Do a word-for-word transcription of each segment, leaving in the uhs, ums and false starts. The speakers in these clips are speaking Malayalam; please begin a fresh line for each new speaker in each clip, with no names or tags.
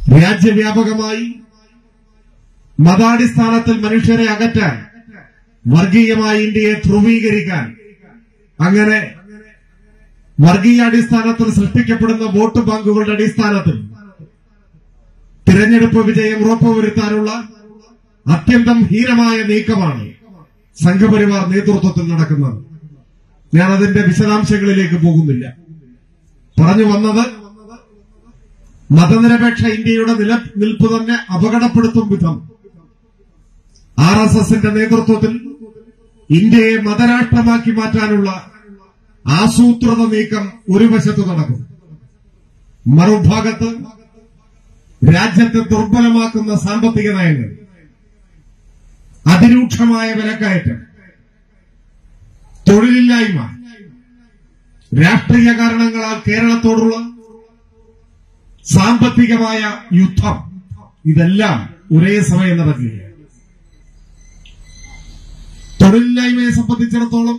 രാജ്യവ്യാപകമായി മതാടിസ്ഥാനത്തിൽ മനുഷ്യരെ അകറ്റാൻ, വർഗീയമായി ഇന്ത്യയെ ധ്രുവീകരിക്കാൻ, അങ്ങനെ വർഗീയാടിസ്ഥാനത്തിൽ സൃഷ്ടിക്കപ്പെടുന്ന വോട്ട് ബാങ്കുകളുടെ അടിസ്ഥാനത്തിൽ തിരഞ്ഞെടുപ്പ് വിജയം ഉറപ്പുവരുത്താനുള്ള അത്യന്തം ഹീനമായ നീക്കമാണ് സംഘപരിവാർ നേതൃത്വത്തിൽ നടക്കുന്നത്. ഞാൻ അതിന്റെ വിശദാംശങ്ങളിലേക്ക് പോകുന്നില്ല. പറഞ്ഞു വന്നത്, മതനിരപേക്ഷ ഇന്ത്യയുടെ നിലനിൽപ്പ് തന്നെ അപകടപ്പെടുത്തും വിധം ആർ എസ് എസിന്റെ നേതൃത്വത്തിൽ ഇന്ത്യയെ മതരാഷ്ട്രമാക്കി മാറ്റാനുള്ള ആസൂത്രിത നീക്കം ഒരു വശത്ത് നടക്കും. മറുഭാഗത്ത് രാജ്യത്തെ ദുർബലമാക്കുന്ന സാമ്പത്തിക നയങ്ങൾ, അതിരൂക്ഷമായ വിലക്കയറ്റം, തൊഴിലില്ലായ്മ, രാഷ്ട്രീയ കാരണങ്ങളാൽ കേരളത്തോടുള്ള സാമ്പത്തികമായ യുദ്ധം, ഇതെല്ലാം ഒരേ സമയം നടക്കുകയാണ്. തൊഴിലില്ലായ്മയെ സംബന്ധിച്ചിടത്തോളം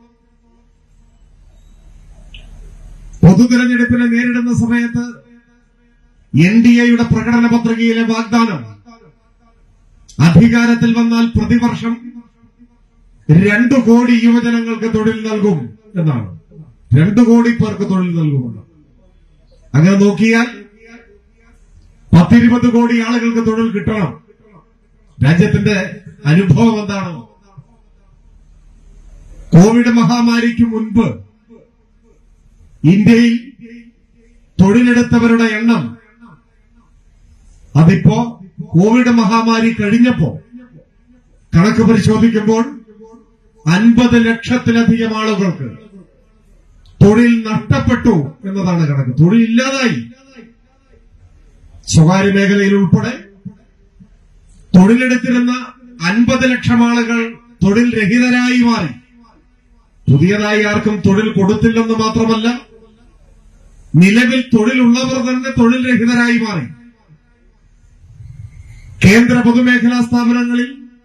പൊതു തെരഞ്ഞെടുപ്പിനെ നേരിടുന്ന സമയത്ത് എൻ ഡി എയുടെ പ്രകടന പത്രികയിലെ വാഗ്ദാനം അധികാരത്തിൽ വന്നാൽ പ്രതിവർഷം രണ്ടു കോടി യുവജനങ്ങൾക്ക് തൊഴിൽ നൽകും എന്നാണ്. രണ്ടു കോടി പേർക്ക് തൊഴിൽ നൽകുമെന്ന്. അങ്ങനെ നോക്കിയാൽ പത്തിരുപത് കോടി ആളുകൾക്ക് തൊഴിൽ കിട്ടണം. രാജ്യത്തിന്റെ അനുഭവം എന്താണ്? കോവിഡ് മഹാമാരിക്ക് മുൻപ് ഇന്ത്യയിൽ തൊഴിലെടുത്തവരുടെ എണ്ണം അതിപ്പോ കോവിഡ് മഹാമാരി കഴിഞ്ഞപ്പോ കണക്ക് പരിശോധിക്കുമ്പോൾ അൻപത് ലക്ഷത്തിലധികം ആളുകൾക്ക് തൊഴിൽ നഷ്ടപ്പെട്ടു എന്നതാണ് കണക്ക്. തൊഴിലില്ലാതായി. സ്വകാര്യ മേഖലയിൽ ഉൾപ്പെടെ തൊഴിലെടുത്തിരുന്ന അൻപത് ലക്ഷം ആളുകൾ തൊഴിൽ രഹിതരായി മാറി. പുതിയതായി ആർക്കും തൊഴിൽ കൊടുത്തില്ലെന്ന് മാത്രമല്ല, നിലവിൽ തൊഴിലുള്ളവർ തന്നെ തൊഴിൽ രഹിതരായി മാറി. കേന്ദ്ര പൊതുമേഖലാ സ്ഥാപനങ്ങളിൽ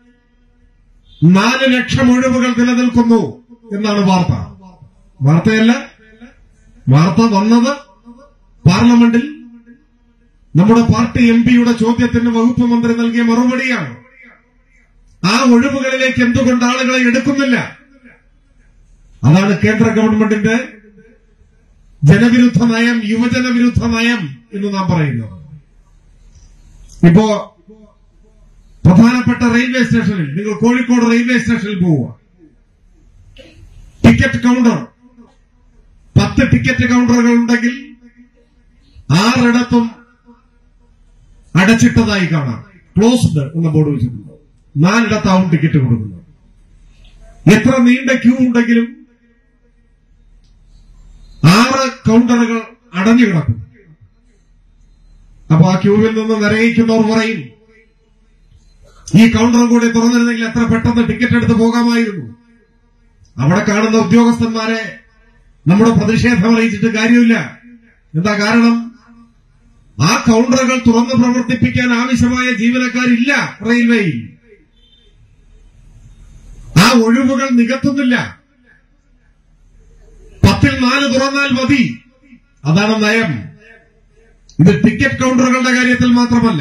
നാല് ലക്ഷം ഒഴിവുകൾ നിലനിൽക്കുന്നു എന്നാണ് വാർത്ത. വാർത്തയല്ല, വാർത്ത വന്നത് പാർലമെന്റിൽ നമ്മുടെ പാർട്ടി എം പിയുടെ ചോദ്യത്തിന് വകുപ്പ് മന്ത്രി നൽകിയ മറുപടിയാണ്. ആ ഒഴിവുകളിലേക്ക് എന്തുകൊണ്ട് ആളുകളെ എടുക്കുന്നില്ല? അതാണ് കേന്ദ്ര ഗവൺമെന്റിന്റെ ജനവിരുദ്ധ നയം, യുവജന വിരുദ്ധ നയം എന്ന് നാം പറയുന്നത്. ഇപ്പോ പ്രധാനപ്പെട്ട റെയിൽവേ സ്റ്റേഷനിൽ, നിങ്ങൾ കോഴിക്കോട് റെയിൽവേ സ്റ്റേഷനിൽ പോവുക, ടിക്കറ്റ് കൗണ്ടർ, പത്ത് ടിക്കറ്റ് കൗണ്ടറുകൾ ഉണ്ടെങ്കിൽ ആറിടത്തും അടച്ചിട്ടതായി കാണാം. ക്ലോസ്ഡ് എന്ന ബോർഡ് വെച്ചിട്ടുണ്ട്. നാലിടത്താവും ടിക്കറ്റ് കൊടുക്കുന്നത്. എത്ര നീണ്ട ക്യൂ ഉണ്ടെങ്കിലും ആറ് കൗണ്ടറുകൾ അടഞ്ഞു കിടക്കും. അപ്പൊ ആ ക്യൂവിൽ നിന്ന് നിറയിക്കുന്നവർ പറയും, ഈ കൗണ്ടറും കൂടി തുറന്നിരുന്നെങ്കിൽ എത്ര പെട്ടെന്ന് ടിക്കറ്റ് എടുത്ത് പോകാമായിരുന്നു. അവിടെ കാണുന്ന ഉദ്യോഗസ്ഥന്മാരെ നമ്മുടെ പ്രതിഷേധം അറിയിച്ചിട്ട് കാര്യമില്ല. എന്താ കാരണം? ആ കൗണ്ടറുകൾ തുറന്ന് പ്രവർത്തിപ്പിക്കാൻ ആവശ്യമായ ജീവനക്കാരില്ല റെയിൽവേയിൽ. ആ ഒഴിവുകൾ നികത്തുന്നില്ല. പത്തിൽ നാല് തുറന്നാൽ മതി. അതാണ് നയം. ഇത് ടിക്കറ്റ് കൗണ്ടറുകളുടെ കാര്യത്തിൽ മാത്രമല്ല,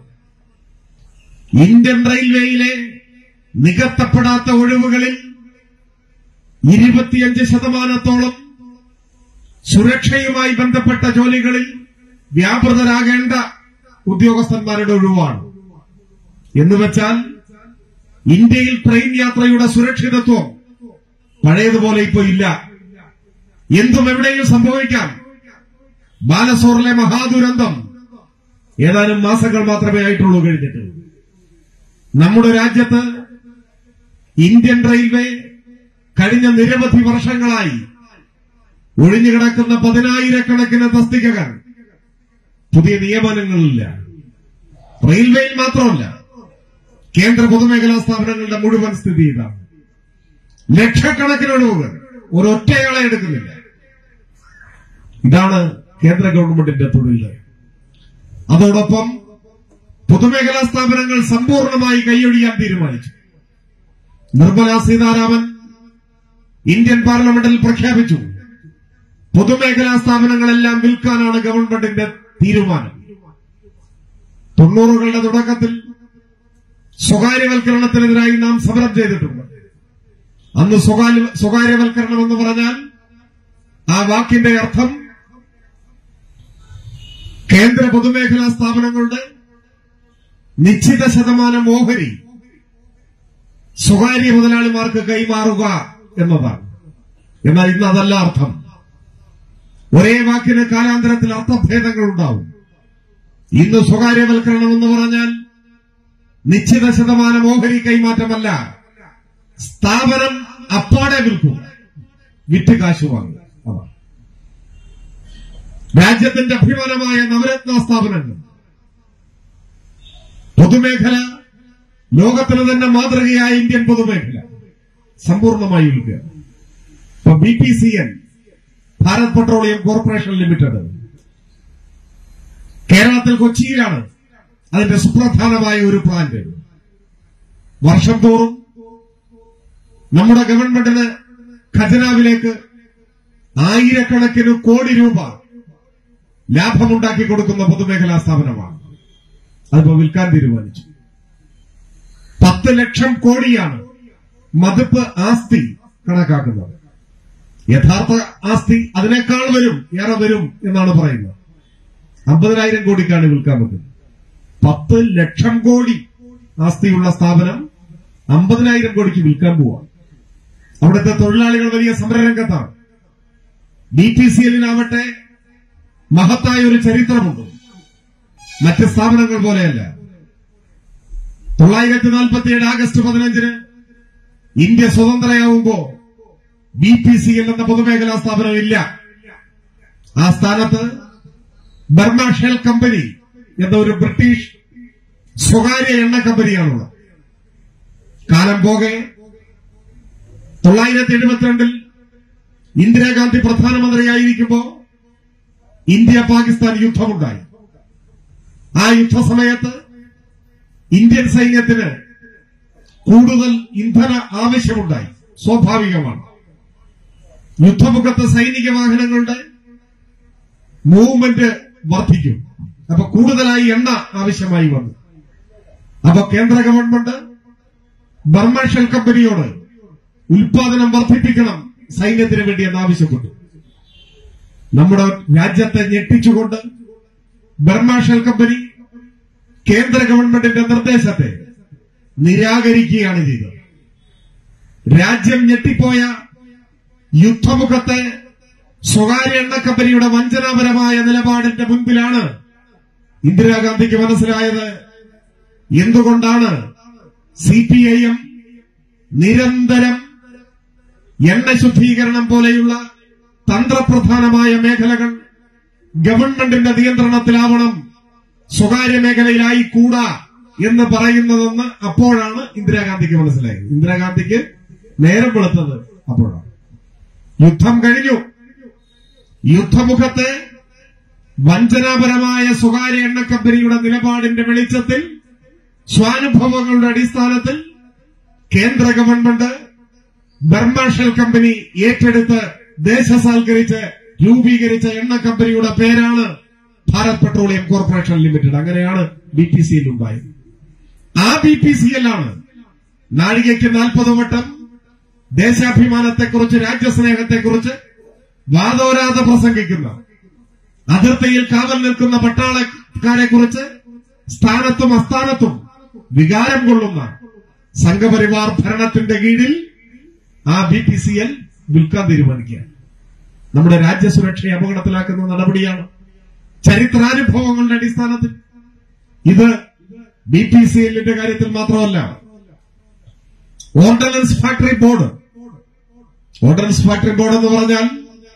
ഇന്ത്യൻ റെയിൽവേയിലെ നികത്തപ്പെടാത്ത ഒഴിവുകളിൽ ഇരുപത്തിയഞ്ച് ശതമാനത്തോളം സുരക്ഷയുമായി ബന്ധപ്പെട്ട ജോലികളിൽ വ്യാപൃതരാകേണ്ട ഉദ്യോഗസ്ഥന്മാരുടെ ഒഴിവാണ്. എന്നുവെച്ചാൽ ഇന്ത്യയിൽ ട്രെയിൻ യാത്രയുടെ സുരക്ഷിതത്വം പഴയതുപോലെ ഇപ്പോ ഇല്ല. എന്തും എവിടെയും സംഭവിക്കാം. ബാലസോറിലെ മഹാദുരന്തം ഏതാനും മാസങ്ങൾ മാത്രമേ ആയിട്ടുള്ളൂ കഴിഞ്ഞിട്ട്. നമ്മുടെ രാജ്യത്ത് ഇന്ത്യൻ റെയിൽവേ കഴിഞ്ഞ നിരവധി വർഷങ്ങളായി ഒഴിഞ്ഞുകിടക്കുന്ന പതിനായിരക്കണക്കിന് തസ്തികകൾ, പുതിയ നിയമനങ്ങളില്ല. റെയിൽവേയിൽ മാത്രമല്ല, കേന്ദ്ര പൊതുമേഖലാ സ്ഥാപനങ്ങളുടെ മുഴുവൻ സ്ഥിതി ഇതാണ്. ലക്ഷക്കണക്കിന് ഒഴിവുകൾ ഒരൊറ്റയാളെ എടുക്കുന്നില്ല. ഇതാണ് കേന്ദ്ര ഗവൺമെന്റിന്റെ തൊഴിൽ നയം. അതോടൊപ്പം പൊതുമേഖലാ സ്ഥാപനങ്ങൾ സമ്പൂർണമായി കൈയൊഴിയാൻ തീരുമാനിച്ചു. നിർമ്മല സീതാരാമൻ ഇന്ത്യൻ പാർലമെന്റിൽ പ്രഖ്യാപിച്ചു, പൊതുമേഖലാ സ്ഥാപനങ്ങളെല്ലാം വിൽക്കാനാണ് ഗവൺമെന്റിന്റെ തീരുമാനം. തൊണ്ണൂറുകളുടെ തുടക്കത്തിൽ സ്വകാര്യവൽക്കരണത്തിനെതിരായി നാം സമരം ചെയ്തിട്ടുണ്ട്. അന്ന് സ്വകാര്യ സ്വകാര്യവൽക്കരണം എന്ന് പറഞ്ഞാൽ ആ വാക്കിന്റെ അർത്ഥം കേന്ദ്ര പൊതുമേഖലാ സ്ഥാപനങ്ങളുടെ നിശ്ചിത ശതമാനം ഓഹരി സ്വകാര്യ മുതലാളിമാർക്ക് കൈമാറുക എന്നതാണ്. എന്നാൽ ഇന്ന് അതല്ല അർത്ഥം. ഒരേ വാക്കിന് കാലാന്തരത്തിൽ അർത്ഥഭേദങ്ങൾ ഉണ്ടാവും. ഇന്ന് സ്വകാര്യവൽക്കരണം എന്ന് പറഞ്ഞാൽ നിശ്ചിത ശതമാനം ഓഹരി കൈമാറ്റമല്ല, സ്ഥാപനം അപ്പാടെ വിൽക്കും, വിറ്റ് കാശ് വാങ്ങുക. രാജ്യത്തിന്റെ അഭിമാനമായ നവരത്ന സ്ഥാപനങ്ങൾ, പൊതുമേഖല, ലോകത്തിന് തന്നെ മാതൃകയായ ഇന്ത്യൻ പൊതുമേഖല സമ്പൂർണ്ണമായി വിൽക്കുക. ഇപ്പൊ B P C L, Bharat petroleum corporation limited, കേരളത്തിൽ കൊച്ചിയിലാണ് അതിന്റെ സുപ്രധാനമായ ഒരു പ്ലാന്റ്. വർഷം തോറും നമ്മുടെ ഗവൺമെന്റിന് ഖജനാവിലേക്ക് ആയിരക്കണക്കിന് കോടി രൂപ ലാഭമുണ്ടാക്കി കൊടുക്കുന്ന പൊതുമേഖലാ സ്ഥാപനമാണ്. അതിപ്പോ വിൽക്കാൻ തീരുമാനിച്ചു. പത്ത് ലക്ഷം കോടിയാണ് മതിപ്പ് ആസ്തി കണക്കാക്കുന്നത്. യഥാർത്ഥ ആസ്തി അതിനേക്കാൾ വരും, ഏറെ വരും എന്നാണ് പറയുന്നത്. അമ്പതിനായിരം കോടിക്കാണ് വിൽക്കാൻ പറ്റുന്നത്. പത്ത് ലക്ഷം കോടി ആസ്തിയുള്ള സ്ഥാപനം അമ്പതിനായിരം കോടിക്ക് വിൽക്കാൻ പോവാണ്. അവിടുത്തെ തൊഴിലാളികൾ വലിയ സമരരംഗത്താണ്. ബി പി സി എല്ലിനാവട്ടെ മഹത്തായ ഒരു ചരിത്രമുണ്ട്. മറ്റ് സ്ഥാപനങ്ങൾ പോലെയല്ല. തൊള്ളായിരത്തി നാൽപ്പത്തിയേഴ് ആഗസ്റ്റ് പതിനഞ്ചിന് ഇന്ത്യ സ്വതന്ത്രയാവുമ്പോ ബി പി സി എൽ എന്ന പൊതുമേഖലാ സ്ഥാപനം ഇല്ല. ആ സ്ഥാനത്ത് ബർമ ഷെൽ കമ്പനി എന്ന ഒരു ബ്രിട്ടീഷ് സ്വകാര്യ എണ്ണ കമ്പനിയാണുള്ളത്. കാലം പോകെ തൊള്ളായിരത്തി എഴുപത്തിരണ്ടിൽ ഇന്ദിരാഗാന്ധി പ്രധാനമന്ത്രിയായിരിക്കുമ്പോ ഇന്ത്യ പാകിസ്ഥാൻ യുദ്ധമുണ്ടായി. ആ യുദ്ധസമയത്ത് ഇന്ത്യൻ സൈന്യത്തിന് കൂടുതൽ ഇന്ധന ആവശ്യമുണ്ടായി. സ്വാഭാവികമാണ്. യുദ്ധമുഖത്ത് സൈനിക വാഹനങ്ങളുടെ മൂവ്മെന്റ് വർദ്ധിക്കും. അപ്പൊ കൂടുതലായി എണ്ണ ആവശ്യമായി വന്നു. അപ്പൊ കേന്ദ്ര ഗവൺമെന്റ് ബർമ ഷെൽ കമ്പനിയോട് ഉൽപാദനം വർദ്ധിപ്പിക്കണം സൈന്യത്തിന് വേണ്ടി എന്നാവശ്യപ്പെട്ടു. നമ്മുടെ രാജ്യത്തെ ഞെട്ടിച്ചുകൊണ്ട് ബർമ ഷെൽ കമ്പനി കേന്ദ്ര ഗവൺമെന്റിന്റെ നിർദ്ദേശത്തെ നിരാകരിക്കുകയാണ് ചെയ്തത്. രാജ്യം ഞെട്ടിപ്പോയ യുദ്ധമുഖത്തെ സ്വകാര്യ എണ്ണ കമ്പനിയുടെ വഞ്ചനാപരമായ നിലപാടിന്റെ മുൻപിലാണ് ഇന്ദിരാഗാന്ധിക്ക് മനസ്സിലായത് എന്തുകൊണ്ടാണ് സി പി ഐ എം നിരന്തരം എണ്ണ ശുദ്ധീകരണം പോലെയുള്ള തന്ത്രപ്രധാനമായ മേഖലകൾ ഗവൺമെന്റിന്റെ നിയന്ത്രണത്തിലാവണം, സ്വകാര്യ മേഖലയിലായി കൂടാ എന്ന് പറയുന്നതെന്ന് അപ്പോഴാണ് ഇന്ദിരാഗാന്ധിക്ക് മനസ്സിലായത്. ഇന്ദിരാഗാന്ധിക്ക് നേരം വെളുത്തത് അപ്പോഴാണ്. യുദ്ധം കഴിഞ്ഞു. യുദ്ധമുഖത്തെ വഞ്ചനാപരമായ സ്വകാര്യ എണ്ണ കമ്പനിയുടെ നിലപാടിന്റെ വെളിച്ചത്തിൽ, സ്വാനുഭവങ്ങളുടെ അടിസ്ഥാനത്തിൽ കേന്ദ്ര ഗവൺമെന്റ് ബർമ ഷെൽ കമ്പനി ഏറ്റെടുത്ത് ദേശസാൽക്കരിച്ച് രൂപീകരിച്ച എണ്ണ കമ്പനിയുടെ പേരാണ് ഭാരത് പെട്രോളിയം കോർപ്പറേഷൻ ലിമിറ്റഡ്. അങ്ങനെയാണ് ബി പി സി എൽ ഉണ്ടായത്. ആ ബി പി സി എൽ ആണ് നാഴികയ്ക്ക് നാൽപ്പത് വട്ടം ദേശാഭിമാനത്തെക്കുറിച്ച്, രാജ്യസ്നേഹത്തെക്കുറിച്ച് വാദോരാതെ പ്രസംഗിക്കുന്ന, അതിർത്തിയിൽ കാവൽ നിൽക്കുന്ന പട്ടാളക്കാരെ കുറിച്ച് സ്ഥാനത്തും അസ്ഥാനത്തും വികാരം കൊള്ളുന്ന സംഘപരിവാർ ഭരണത്തിന്റെ കീഴിൽ ആ ബി പി സി എൽ വിൽക്കാൻ തീരുമാനിക്കുക. നമ്മുടെ രാജ്യസുരക്ഷയെ അപകടത്തിലാക്കുന്ന നടപടിയാണ്. ചരിത്രാനുഭവങ്ങളുടെ അടിസ്ഥാനത്തിൽ ഇത് ബി പി സി എല്ലിന്റെ കാര്യത്തിൽ മാത്രമല്ല, ordnance factory board ordnance factory board എന്ന് പറഞ്ഞാൽ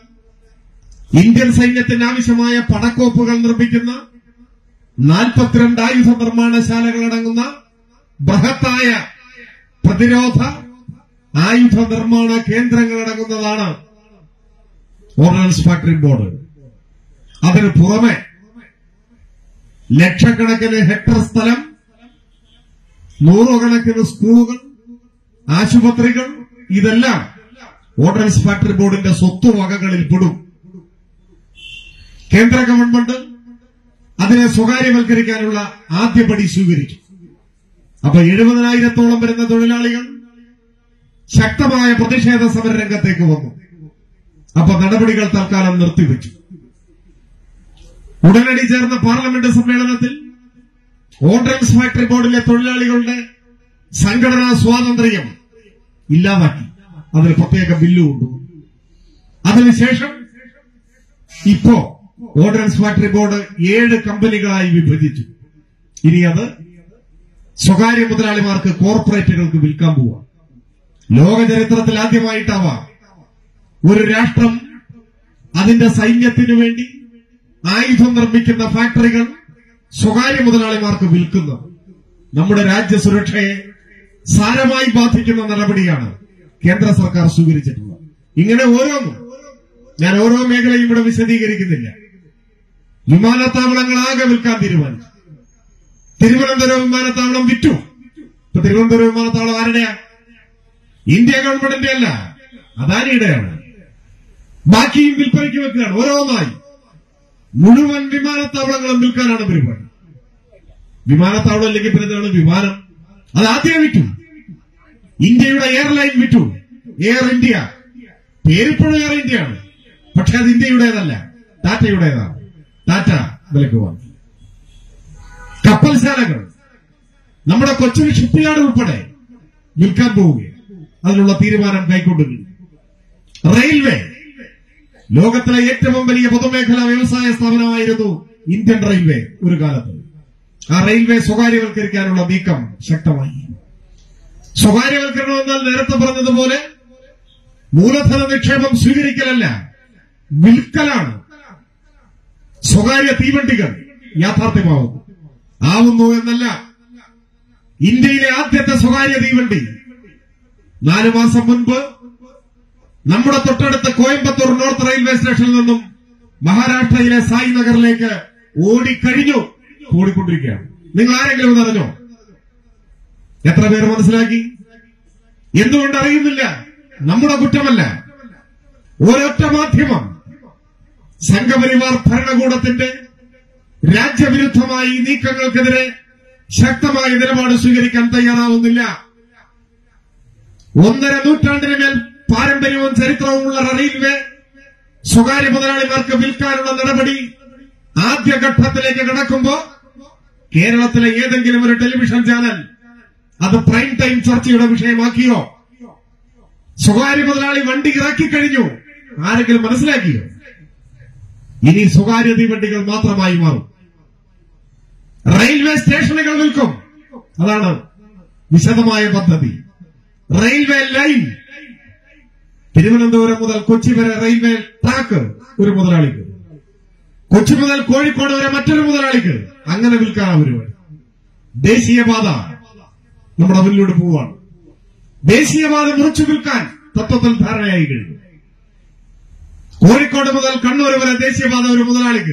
ഇന്ത്യൻ സൈന്യത്തിന് ആവശ്യമായ പടക്കോപ്പുകൾ നിർമ്മിക്കുന്ന നാൽപ്പത്തിരണ്ട് ആയുധ നിർമ്മാണശാലകളടങ്ങുന്ന ബൃഹത്തായ പ്രതിരോധ ആയുധ നിർമ്മാണ കേന്ദ്രങ്ങളടങ്ങുന്നതാണ് ഓർഡിനൻസ് ഫാക്ടറി ബോർഡ്. അതിന് പുറമെ ലക്ഷക്കണക്കിന് ഹെക്ടർ സ്ഥലം, നൂറുകണക്കിന് സ്കൂളുകൾ, ആശുപത്രികൾ, ഇതെല്ലാം ഓർഡിനൻസ് ഫാക്ടറി ബോർഡിന്റെ സ്വത്തുവകകളിൽ പെടും. കേന്ദ്ര ഗവൺമെന്റ് അതിനെ സ്വകാര്യവൽക്കരിക്കാനുള്ള ആദ്യപടി സ്വീകരിച്ചു. അപ്പൊ എഴുപതിനായിരത്തോളം വരുന്ന തൊഴിലാളികൾ ശക്തമായ പ്രതിഷേധ സമര രംഗത്തേക്ക് വന്നു. അപ്പൊ നടപടികൾ തൽക്കാലം നിർത്തിവെച്ചു. ഉടനടി ചേർന്ന പാർലമെന്റ് സമ്മേളനത്തിൽ ഓർഡിനൻസ് ഫാക്ടറി ബോർഡിലെ തൊഴിലാളികളുടെ സംഘടനാ സ്വാതന്ത്ര്യം ഇല്ലാതാക്കി. അതിന് പ്രത്യേക ബില്ല് കൊണ്ടുവന്നു. അതിനുശേഷം ഇപ്പോ ഓർഡിനൻസ് ഫാക്ടറി ബോർഡ് ഏഴ് കമ്പനികളായി വിഭജിച്ചു. ഇനി അത് സ്വകാര്യ മുതലാളിമാർക്ക്, കോർപ്പറേറ്റുകൾക്ക് വിൽക്കാൻ പോവുക. ലോക ചരിത്രത്തിൽ ആദ്യമായിട്ടാവാം ഒരു രാഷ്ട്രം അതിന്റെ സൈന്യത്തിനു വേണ്ടി ആയുധം നിർമ്മിക്കുന്ന ഫാക്ടറികൾ സ്വകാര്യ മുതലാളിമാർക്ക് വിൽക്കുന്നത്. നമ്മുടെ രാജ്യസുരക്ഷയെ സാരമായി ബാധിക്കുന്ന നടപടിയാണ് കേന്ദ്ര സർക്കാർ സ്വീകരിച്ചിട്ടുള്ളത്. ഇങ്ങനെ ഓരോന്നും, ഞാൻ ഓരോ മേഖലയും ഇവിടെ വിശദീകരിക്കുന്നില്ല. വിമാനത്താവളങ്ങളാകെ വിൽക്കാൻ തീരുമാനിച്ചു. തിരുവനന്തപുരം വിമാനത്താവളം വിറ്റു. ഇപ്പൊ തിരുവനന്തപുരം വിമാനത്താവളം ആരുടെയാ? ഇന്ത്യ ഗവൺമെന്റിന്റെ അല്ല, അദാനിയുടെയാണ്. ബാക്കിയും വിൽപ്പനയ്ക്ക് വെക്കുകയാണ്. ഓരോന്നായി മുഴുവൻ വിമാനത്താവളങ്ങളും വിൽക്കാനാണ് പരിപാടി. വിമാനത്താവളം അല്ലെങ്കിൽ പിന്നെ വിമാനം അത് ആദ്യം വിറ്റു. ഇന്ത്യയുടെ എയർലൈൻ വിറ്റു. എയർ ഇന്ത്യ, പേരിപ്പോഴും എയർ ഇന്ത്യയാണ്, പക്ഷെ അത് ഇന്ത്യയുടേതല്ല, ടാറ്റയുടേതാണ്. ടാറ്റ വിലക്ക് വാങ്ങി. കപ്പൽശാലകൾ, നമ്മുടെ കൊച്ചിൻ ഷിപ്പ്യാർഡ് ഉൾപ്പെടെ വിൽക്കാൻ പോവുകയാണ്. അതിനുള്ള തീരുമാനം കൈക്കൊണ്ടിരുന്നു. റെയിൽവേ, ലോകത്തിലെ ഏറ്റവും വലിയ പൊതുമേഖലാ വ്യവസായ സ്ഥാപനമായിരുന്നു ഇന്ത്യൻ റെയിൽവേ ഒരു കാലത്ത്. ആ റെയിൽവേ സ്വകാര്യവൽക്കരിക്കാനുള്ള നീക്കം ശക്തമായി. സ്വകാര്യവൽക്കരണം എന്നാൽ നേരത്തെ പറഞ്ഞതുപോലെ മൂലധന നിക്ഷേപം സ്വീകരിക്കലല്ല, വിൽക്കലാണ്. സ്വകാര്യ തീവണ്ടികൾ യാഥാർത്ഥ്യമാവുന്നു. ആവുന്നു എന്നല്ല, ഇന്ത്യയിലെ ആദ്യത്തെ സ്വകാര്യ തീവണ്ടി നാലു മാസം മുൻപ് നമ്മുടെ തൊട്ടടുത്ത കോയമ്പത്തൂർ നോർത്ത് റെയിൽവേ സ്റ്റേഷനിൽ നിന്നും മഹാരാഷ്ട്രയിലെ സായി നഗറിലേക്ക് ഓടിക്കഴിഞ്ഞു, ഓടിക്കൊണ്ടിരിക്കുകയാണ്. നിങ്ങൾ ആരെങ്കിലും അറിഞ്ഞോ? എത്ര പേർ മനസ്സിലാക്കി? എന്തുകൊണ്ട് അറിയുന്നില്ല? നമ്മുടെ കുറ്റമല്ല. ഒരൊറ്റ മാധ്യമം സംഘപരിവാർ ഭരണകൂടത്തിന്റെ രാജ്യവിരുദ്ധമായി നീക്കങ്ങൾക്കെതിരെ ശക്തമായ നിലപാട് സ്വീകരിക്കാൻ തയ്യാറാവുന്നില്ല. ഒന്നര നൂറ്റാണ്ടിന് മേൽ പാരമ്പര്യവും ചരിത്രവുമുള്ള റെയിൽവേ സ്വകാര്യ മുതലാളിമാർക്ക് വിൽക്കാനുള്ള നടപടി ആദ്യഘട്ടത്തിലേക്ക് കടക്കുമ്പോ കേരളത്തിലെ ഏതെങ്കിലും ഒരു ടെലിവിഷൻ ചാനൽ അത് പ്രൈം ടൈം ചർച്ചയുടെ വിഷയമാക്കിയോ? സ്വകാര്യ മുതലാളി വണ്ടി ഇറക്കിക്കഴിഞ്ഞു, ആരെങ്കിലും മനസ്സിലാക്കിയോ? ഇനി സ്വകാര്യ തീവണ്ടികൾ മാത്രമായി മാറും. റെയിൽവേ സ്റ്റേഷനുകൾ വിൽക്കും, അതാണ് വിശദമായ പദ്ധതി. റെയിൽവേ ലൈൻ, തിരുവനന്തപുരം മുതൽ കൊച്ചി വരെ റെയിൽവേ ട്രാക്ക് ഒരു മുതലാളിക്ക്, കൊച്ചി മുതൽ കോഴിക്കോട് വരെ മറ്റൊരു മുതലാളിക്ക്, അങ്ങനെ വിൽക്കാൻ പരിപാടി. ദേശീയപാത നമ്മുടെ മുന്നിലൂടെ പോവുകയാണ്. ദേശീയപാത മുറിച്ചു വിൽക്കാൻ തത്വത്തിൽ ധാരണയായി കഴിഞ്ഞു. കോഴിക്കോട് മുതൽ കണ്ണൂർ വരെ ദേശീയപാത ഒരു മുതലാളിക്ക്.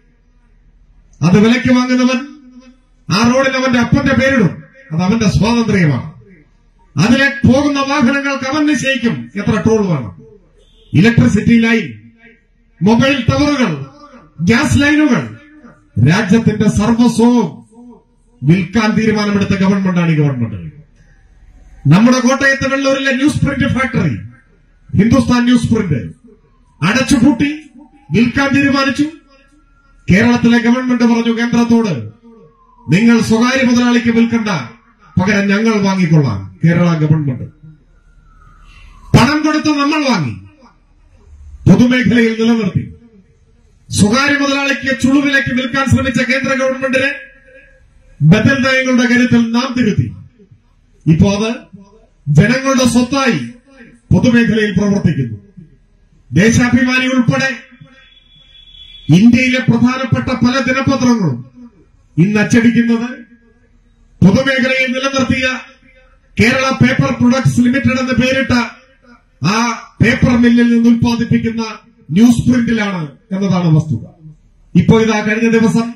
അത് വിലയ്ക്ക് വാങ്ങുന്നവൻ ആ റോഡിൽ അവന്റെ അപ്പന്റെ പേരിടും, അത് അവന്റെ സ്വാതന്ത്ര്യമാണ്. അതിലെ പോകുന്ന വാഹനങ്ങൾക്ക് അവൻ നിശ്ചയിക്കും എത്ര ടോൾ വേണം. ഇലക്ട്രിസിറ്റി ലൈൻ, മൊബൈൽ ടവറുകൾ, ഗ്യാസ് ലൈനുകൾ, രാജ്യത്തിന്റെ സർവസ്വവും വിൽക്കാൻ തീരുമാനമെടുത്ത ഗവൺമെന്റാണ് ഈ ഗവൺമെന്റ്. നമ്മുടെ കോട്ടയത്ത് വെള്ളൂരിലെ news print factory, Hindustan news print അടച്ചുപൂട്ടി വിൽക്കാൻ തീരുമാനിച്ചു. കേരളത്തിലെ ഗവൺമെന്റ് പറഞ്ഞു കേന്ദ്രത്തോട്, നിങ്ങൾ സ്വകാര്യ മുതലാളിക്ക് വിൽക്കണ്ട, പകരം ഞങ്ങൾ വാങ്ങിക്കൊള്ളാം. കേരള ഗവൺമെന്റ് പണം കൊടുത്ത് നമ്മൾ വാങ്ങി, പൊതുമേഖലയിൽ നിലനിർത്തി. സ്വകാര്യ മുതലാളിക്ക് ചുളുവിലേക്ക് വിൽക്കാൻ ശ്രമിച്ച കേന്ദ്ര ഗവൺമെന്റിനെ ബദൽ നയങ്ങളുടെ കരുത്തിൽ നാം തിരുത്തി. ഇപ്പോ അത് ജനങ്ങളുടെ സ്വത്തായി പൊതുമേഖലയിൽ പ്രവർത്തിക്കുന്നു. ദേശാഭിമാനി ഉൾപ്പെടെ ഇന്ത്യയിലെ പ്രധാനപ്പെട്ട പല ദിനപത്രങ്ങളും ഇന്ന് അച്ചടിക്കുന്നത് പൊതുമേഖലയിൽ നിലനിർത്തിയ കേരള പേപ്പർ പ്രൊഡക്ട്സ് ലിമിറ്റഡ് എന്ന് പേരിട്ട ആ പേപ്പർ മില്ലിൽ നിന്ന് ഉൽപ്പാദിപ്പിക്കുന്ന ന്യൂസ് പ്രിന്റിലാണ് എന്നതാണ് വസ്തുത. ഇപ്പോൾ ഇതാ കഴിഞ്ഞ ദിവസം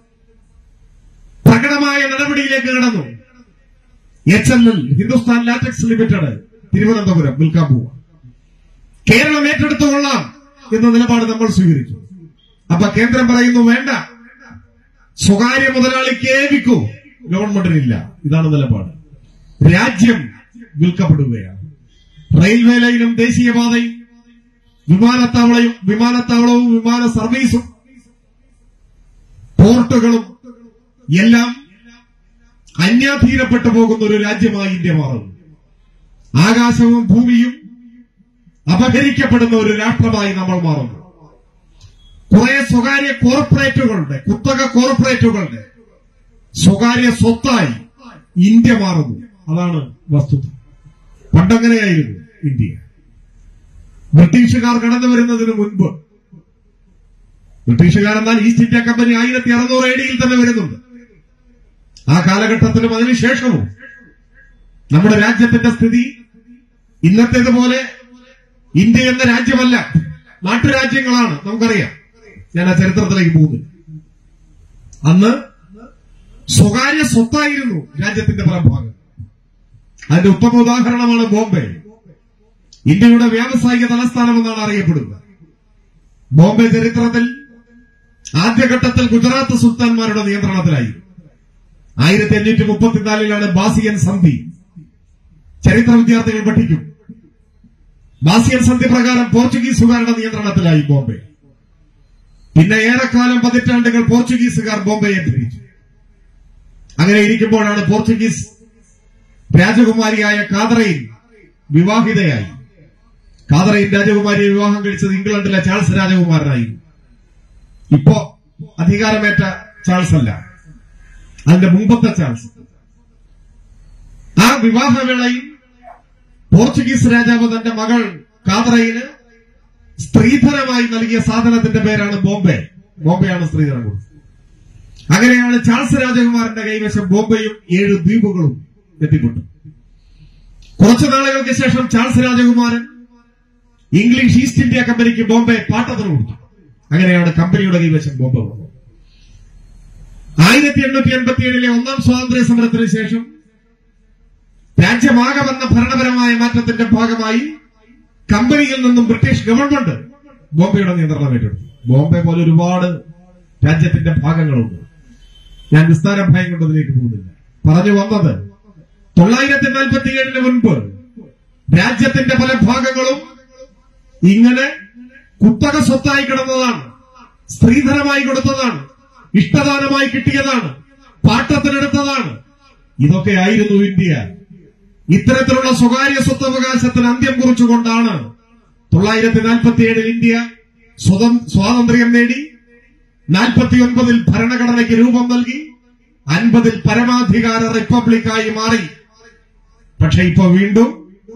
പ്രകടമായ നടപടിയിലേക്ക് കടന്നു. H L L Hindustan latex limited Thiruvananthapuram വിൽക്കാൻ പോവുക. കേരളം ഏറ്റെടുത്തുകൊള്ളാം എന്ന നിലപാട് നമ്മൾ സ്വീകരിച്ചു. അപ്പൊ കേന്ദ്രം പറയുന്നു വേണ്ട, സ്വകാര്യ മുതലാളിക്ക് ഏൽപ്പിക്കൂ, ഗവൺമെന്റിനില്ല. ഇതാണ് നിലപാട്. രാജ്യം വിൽക്കപ്പെടുകയാണ്. റെയിൽവേ ലൈനും ദേശീയപാതയും വിമാനത്താവളയും വിമാനത്താവളവും വിമാന സർവീസും പോർട്ടുകളും എല്ലാം അന്യാധീനപ്പെട്ടു പോകുന്ന ഒരു രാജ്യമായി ഇന്ത്യ മാറുന്നു. ആകാശവും ഭൂമിയും അപഹരിക്കപ്പെടുന്ന ഒരു രാഷ്ട്രമായി നമ്മൾ മാറുന്നു. കുറെ സ്വകാര്യ കോർപ്പറേറ്റുകളുടെ കുത്തക കോർപ്പറേറ്റുകളുടെ സ്വകാര്യ സ്വത്തായി ഇന്ത്യ മാറുന്നു. അതാണ് വസ്തുത. പണ്ടങ്ങനെയായിരുന്നു ഇന്ത്യ. ബ്രിട്ടീഷുകാർ കടന്നു വരുന്നതിന് മുൻപ്, ബ്രിട്ടീഷുകാരെന്നാൽ ഈസ്റ്റ് ഇന്ത്യ കമ്പനി ആയിരത്തി അറുന്നൂറ് എ ഡിയിൽ തന്നെ വരുന്നുണ്ട്. ആ കാലഘട്ടത്തിലും അതിനുശേഷവും നമ്മുടെ രാജ്യത്തിന്റെ സ്ഥിതി ഇന്നത്തേതുപോലെ ഇന്ത്യ എന്ന രാജ്യമല്ല, നാട്ടുരാജ്യങ്ങളാണ്. നമുക്കറിയാം. ഞാൻ ആ ചരിത്രത്തിലേക്ക് പോകുന്നു. അന്ന് സ്വകാര്യ സ്വത്തായിരുന്നു രാജ്യത്തിന്റെ പല ഭാഗം. അതിന്റെ ഉത്തമ ഉദാഹരണമാണ് ബോംബെ. ഇന്ത്യയുടെ വ്യാവസായിക തലസ്ഥാനം എന്നാണ് അറിയപ്പെടുന്നത്. ബോംബെ ചരിത്രത്തിൽ ആദ്യഘട്ടത്തിൽ ഗുജറാത്ത് സുൽത്താൻമാരുടെ നിയന്ത്രണത്തിലായി. ആയിരത്തി അഞ്ഞൂറ്റി മുപ്പത്തിനാലിലാണ് ബാസിയൻ സന്ധി. ചരിത്ര വിദ്യാർത്ഥികൾ പഠിക്കും. ബാസിയൻ സന്ധി പ്രകാരം പോർച്ചുഗീസുകാരുടെ നിയന്ത്രണത്തിലായി ബോംബെ. പിന്നെ ഏറെക്കാലം പതിറ്റാണ്ടുകൾ പോർച്ചുഗീസുകാർ ബോംബെയെ ഭരിച്ചു. അങ്ങനെ ഇരിക്കുമ്പോഴാണ് പോർച്ചുഗീസ് രാജകുമാരിയായ കാതറൈൻ വിവാഹിതയായി. കാതറൈൻ രാജകുമാരിയെ വിവാഹം കഴിച്ചത് ഇംഗ്ലണ്ടിലെ ചാൾസ് രാജകുമാരനായി. ഇപ്പോ അധികാരമേറ്റ ചാൾസ് അല്ല, അതിന്റെ മുമ്പത്തെ ചാൾസ്. ആ വിവാഹവേളയിൽ പോർച്ചുഗീസ് രാജാവ് തന്റെ മകൾ കാതറൈന് സ്ത്രീധനമായി നൽകിയ സാധനത്തിന്റെ പേരാണ് ബോംബെ. ബോംബെയാണ് സ്ത്രീധനം കൊടുത്തത്. അങ്ങനെയാണ് ചാൾസ് രാജകുമാരന്റെ കൈവശം ബോംബെയും ഏഴ് ദ്വീപുകളും എത്തിപ്പെട്ടു. കുറച്ചു നാളുകൾക്ക് ശേഷം ചാൾസ് രാജകുമാരൻ ഇംഗ്ലീഷ് ഈസ്റ്റ് ഇന്ത്യ കമ്പനിക്ക് ബോംബെ പാട്ടത്തിന് കൊടുത്തു. അങ്ങനെയാണ് കമ്പനിയുടെ കൈവശം ബോംബെ വന്നത്. ആയിരത്തി എണ്ണൂറ്റി എൺപത്തി ഏഴിലെ ഒന്നാം സ്വാതന്ത്ര്യ സമരത്തിന് ശേഷം രാജ്യമാകെ വന്ന ഭരണപരമായ മാറ്റത്തിന്റെ ഭാഗമായി കമ്പനിയിൽ നിന്നും ബ്രിട്ടീഷ് ഗവൺമെന്റ് ബോംബെയുടെ നിയന്ത്രണം ഏറ്റെടുത്തു. ബോംബെ പോലെ ഒരുപാട് രാജ്യത്തിന്റെ ഭാഗങ്ങളുണ്ട്. ഞാൻ വിസ്താര ഭയം കൊണ്ടതിലേക്ക് പോകുന്നില്ല. പറഞ്ഞു വന്നത്, തൊള്ളായിരത്തി നാൽപ്പത്തി ഏഴിന് മുൻപ് രാജ്യത്തിന്റെ പല ഭാഗങ്ങളും ഇങ്ങനെ കുത്തക സ്വത്തായി കിടന്നതാണ്, സ്ത്രീധനമായി കൊടുത്തതാണ്, ഇഷ്ടദാനമായി കിട്ടിയതാണ്, പാട്ടത്തിനെടുത്തതാണ്. ഇതൊക്കെയായിരുന്നു ഇന്ത്യ. ഇത്തരത്തിലുള്ള സ്വകാര്യ സ്വത്തവകാശത്തിന് അന്ത്യം കുറിച്ചുകൊണ്ടാണ് തൊള്ളായിരത്തി നാൽപ്പത്തി ഏഴിൽ ഇന്ത്യ സ്വാതന്ത്ര്യം നേടി. നാൽപ്പത്തി ഒൻപതിൽ ഭരണഘടനയ്ക്ക് രൂപം നൽകി. അൻപതിൽ പരമാധികാര റിപ്പബ്ലിക്കായി മാറി. പക്ഷെ ഇപ്പൊ വീണ്ടും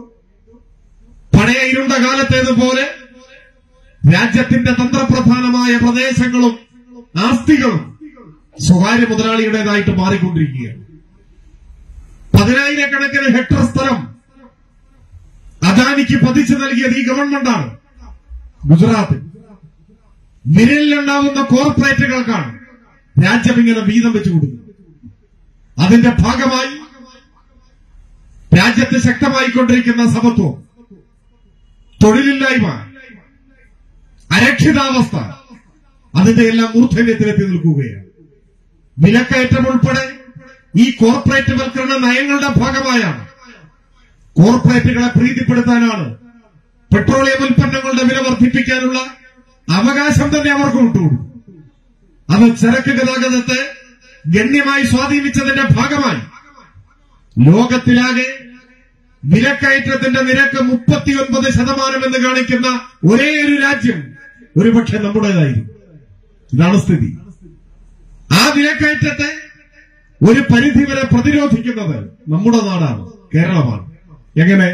പഴയ ഇരുണ്ട കാലത്തേതുപോലെ രാജ്യത്തിന്റെ തന്ത്രപ്രധാനമായ പ്രദേശങ്ങളും ആസ്തികളും സ്വകാര്യ മുതലാളിയുടേതായിട്ട് മാറിക്കൊണ്ടിരിക്കുകയാണ്. പതിനായിരക്കണക്കിന് ഹെക്ടർ സ്ഥലം അദാനിക്ക് പതിച്ചു നൽകിയത് ഈ ഗവൺമെന്റാണ്. ഗുജറാത്തിൽ വിരലിലുണ്ടാവുന്ന കോർപ്പറേറ്റുകൾക്കാണ് രാജ്യം ഇങ്ങനെ വീതം വെച്ചു കൊടുക്കുന്നത്. അതിന്റെ ഭാഗമായി രാജ്യത്ത് ശക്തമായിക്കൊണ്ടിരിക്കുന്ന സമത്വം, തൊഴിലില്ലായ്മ, അരക്ഷിതാവസ്ഥ, അതിന്റെ എല്ലാം മൂർധന്യത്തിലെത്തി നിൽക്കുകയാണ്. വിലക്കയറ്റം ഉൾപ്പെടെ ഈ കോർപ്പറേറ്റ് വൽക്കരണ നയങ്ങളുടെ ഭാഗമായാണ്. കോർപ്പറേറ്റുകളെ പ്രീതിപ്പെടുത്താനാണ് പെട്രോളിയം ഉൽപ്പന്നങ്ങളുടെ വില വർദ്ധിപ്പിക്കാനുള്ള അവകാശം തന്നെ അവർക്ക് വിട്ടുകൊടുക്കും. അത് ചരക്ക് ഗതാഗതത്തെ ഗണ്യമായി സ്വാധീനിച്ചതിന്റെ ഭാഗമായി ലോകത്തിലാകെ വിലക്കയറ്റത്തിന്റെ നിരക്ക് മുപ്പത്തിയൊൻപത് ശതമാനം എന്ന് കാണിക്കുന്ന ഒരേ ഒരു രാജ്യം ഒരുപക്ഷെ നമ്മുടേതായിരുന്നു. ഇതാണ് സ്ഥിതി. ആ വിലക്കയറ്റത്തെ ഒരു പരിധിവരെ പ്രതിരോധിക്കുന്നത് നമ്മുടെ നാടാണ്, കേരളമാണ്. എങ്ങനെ?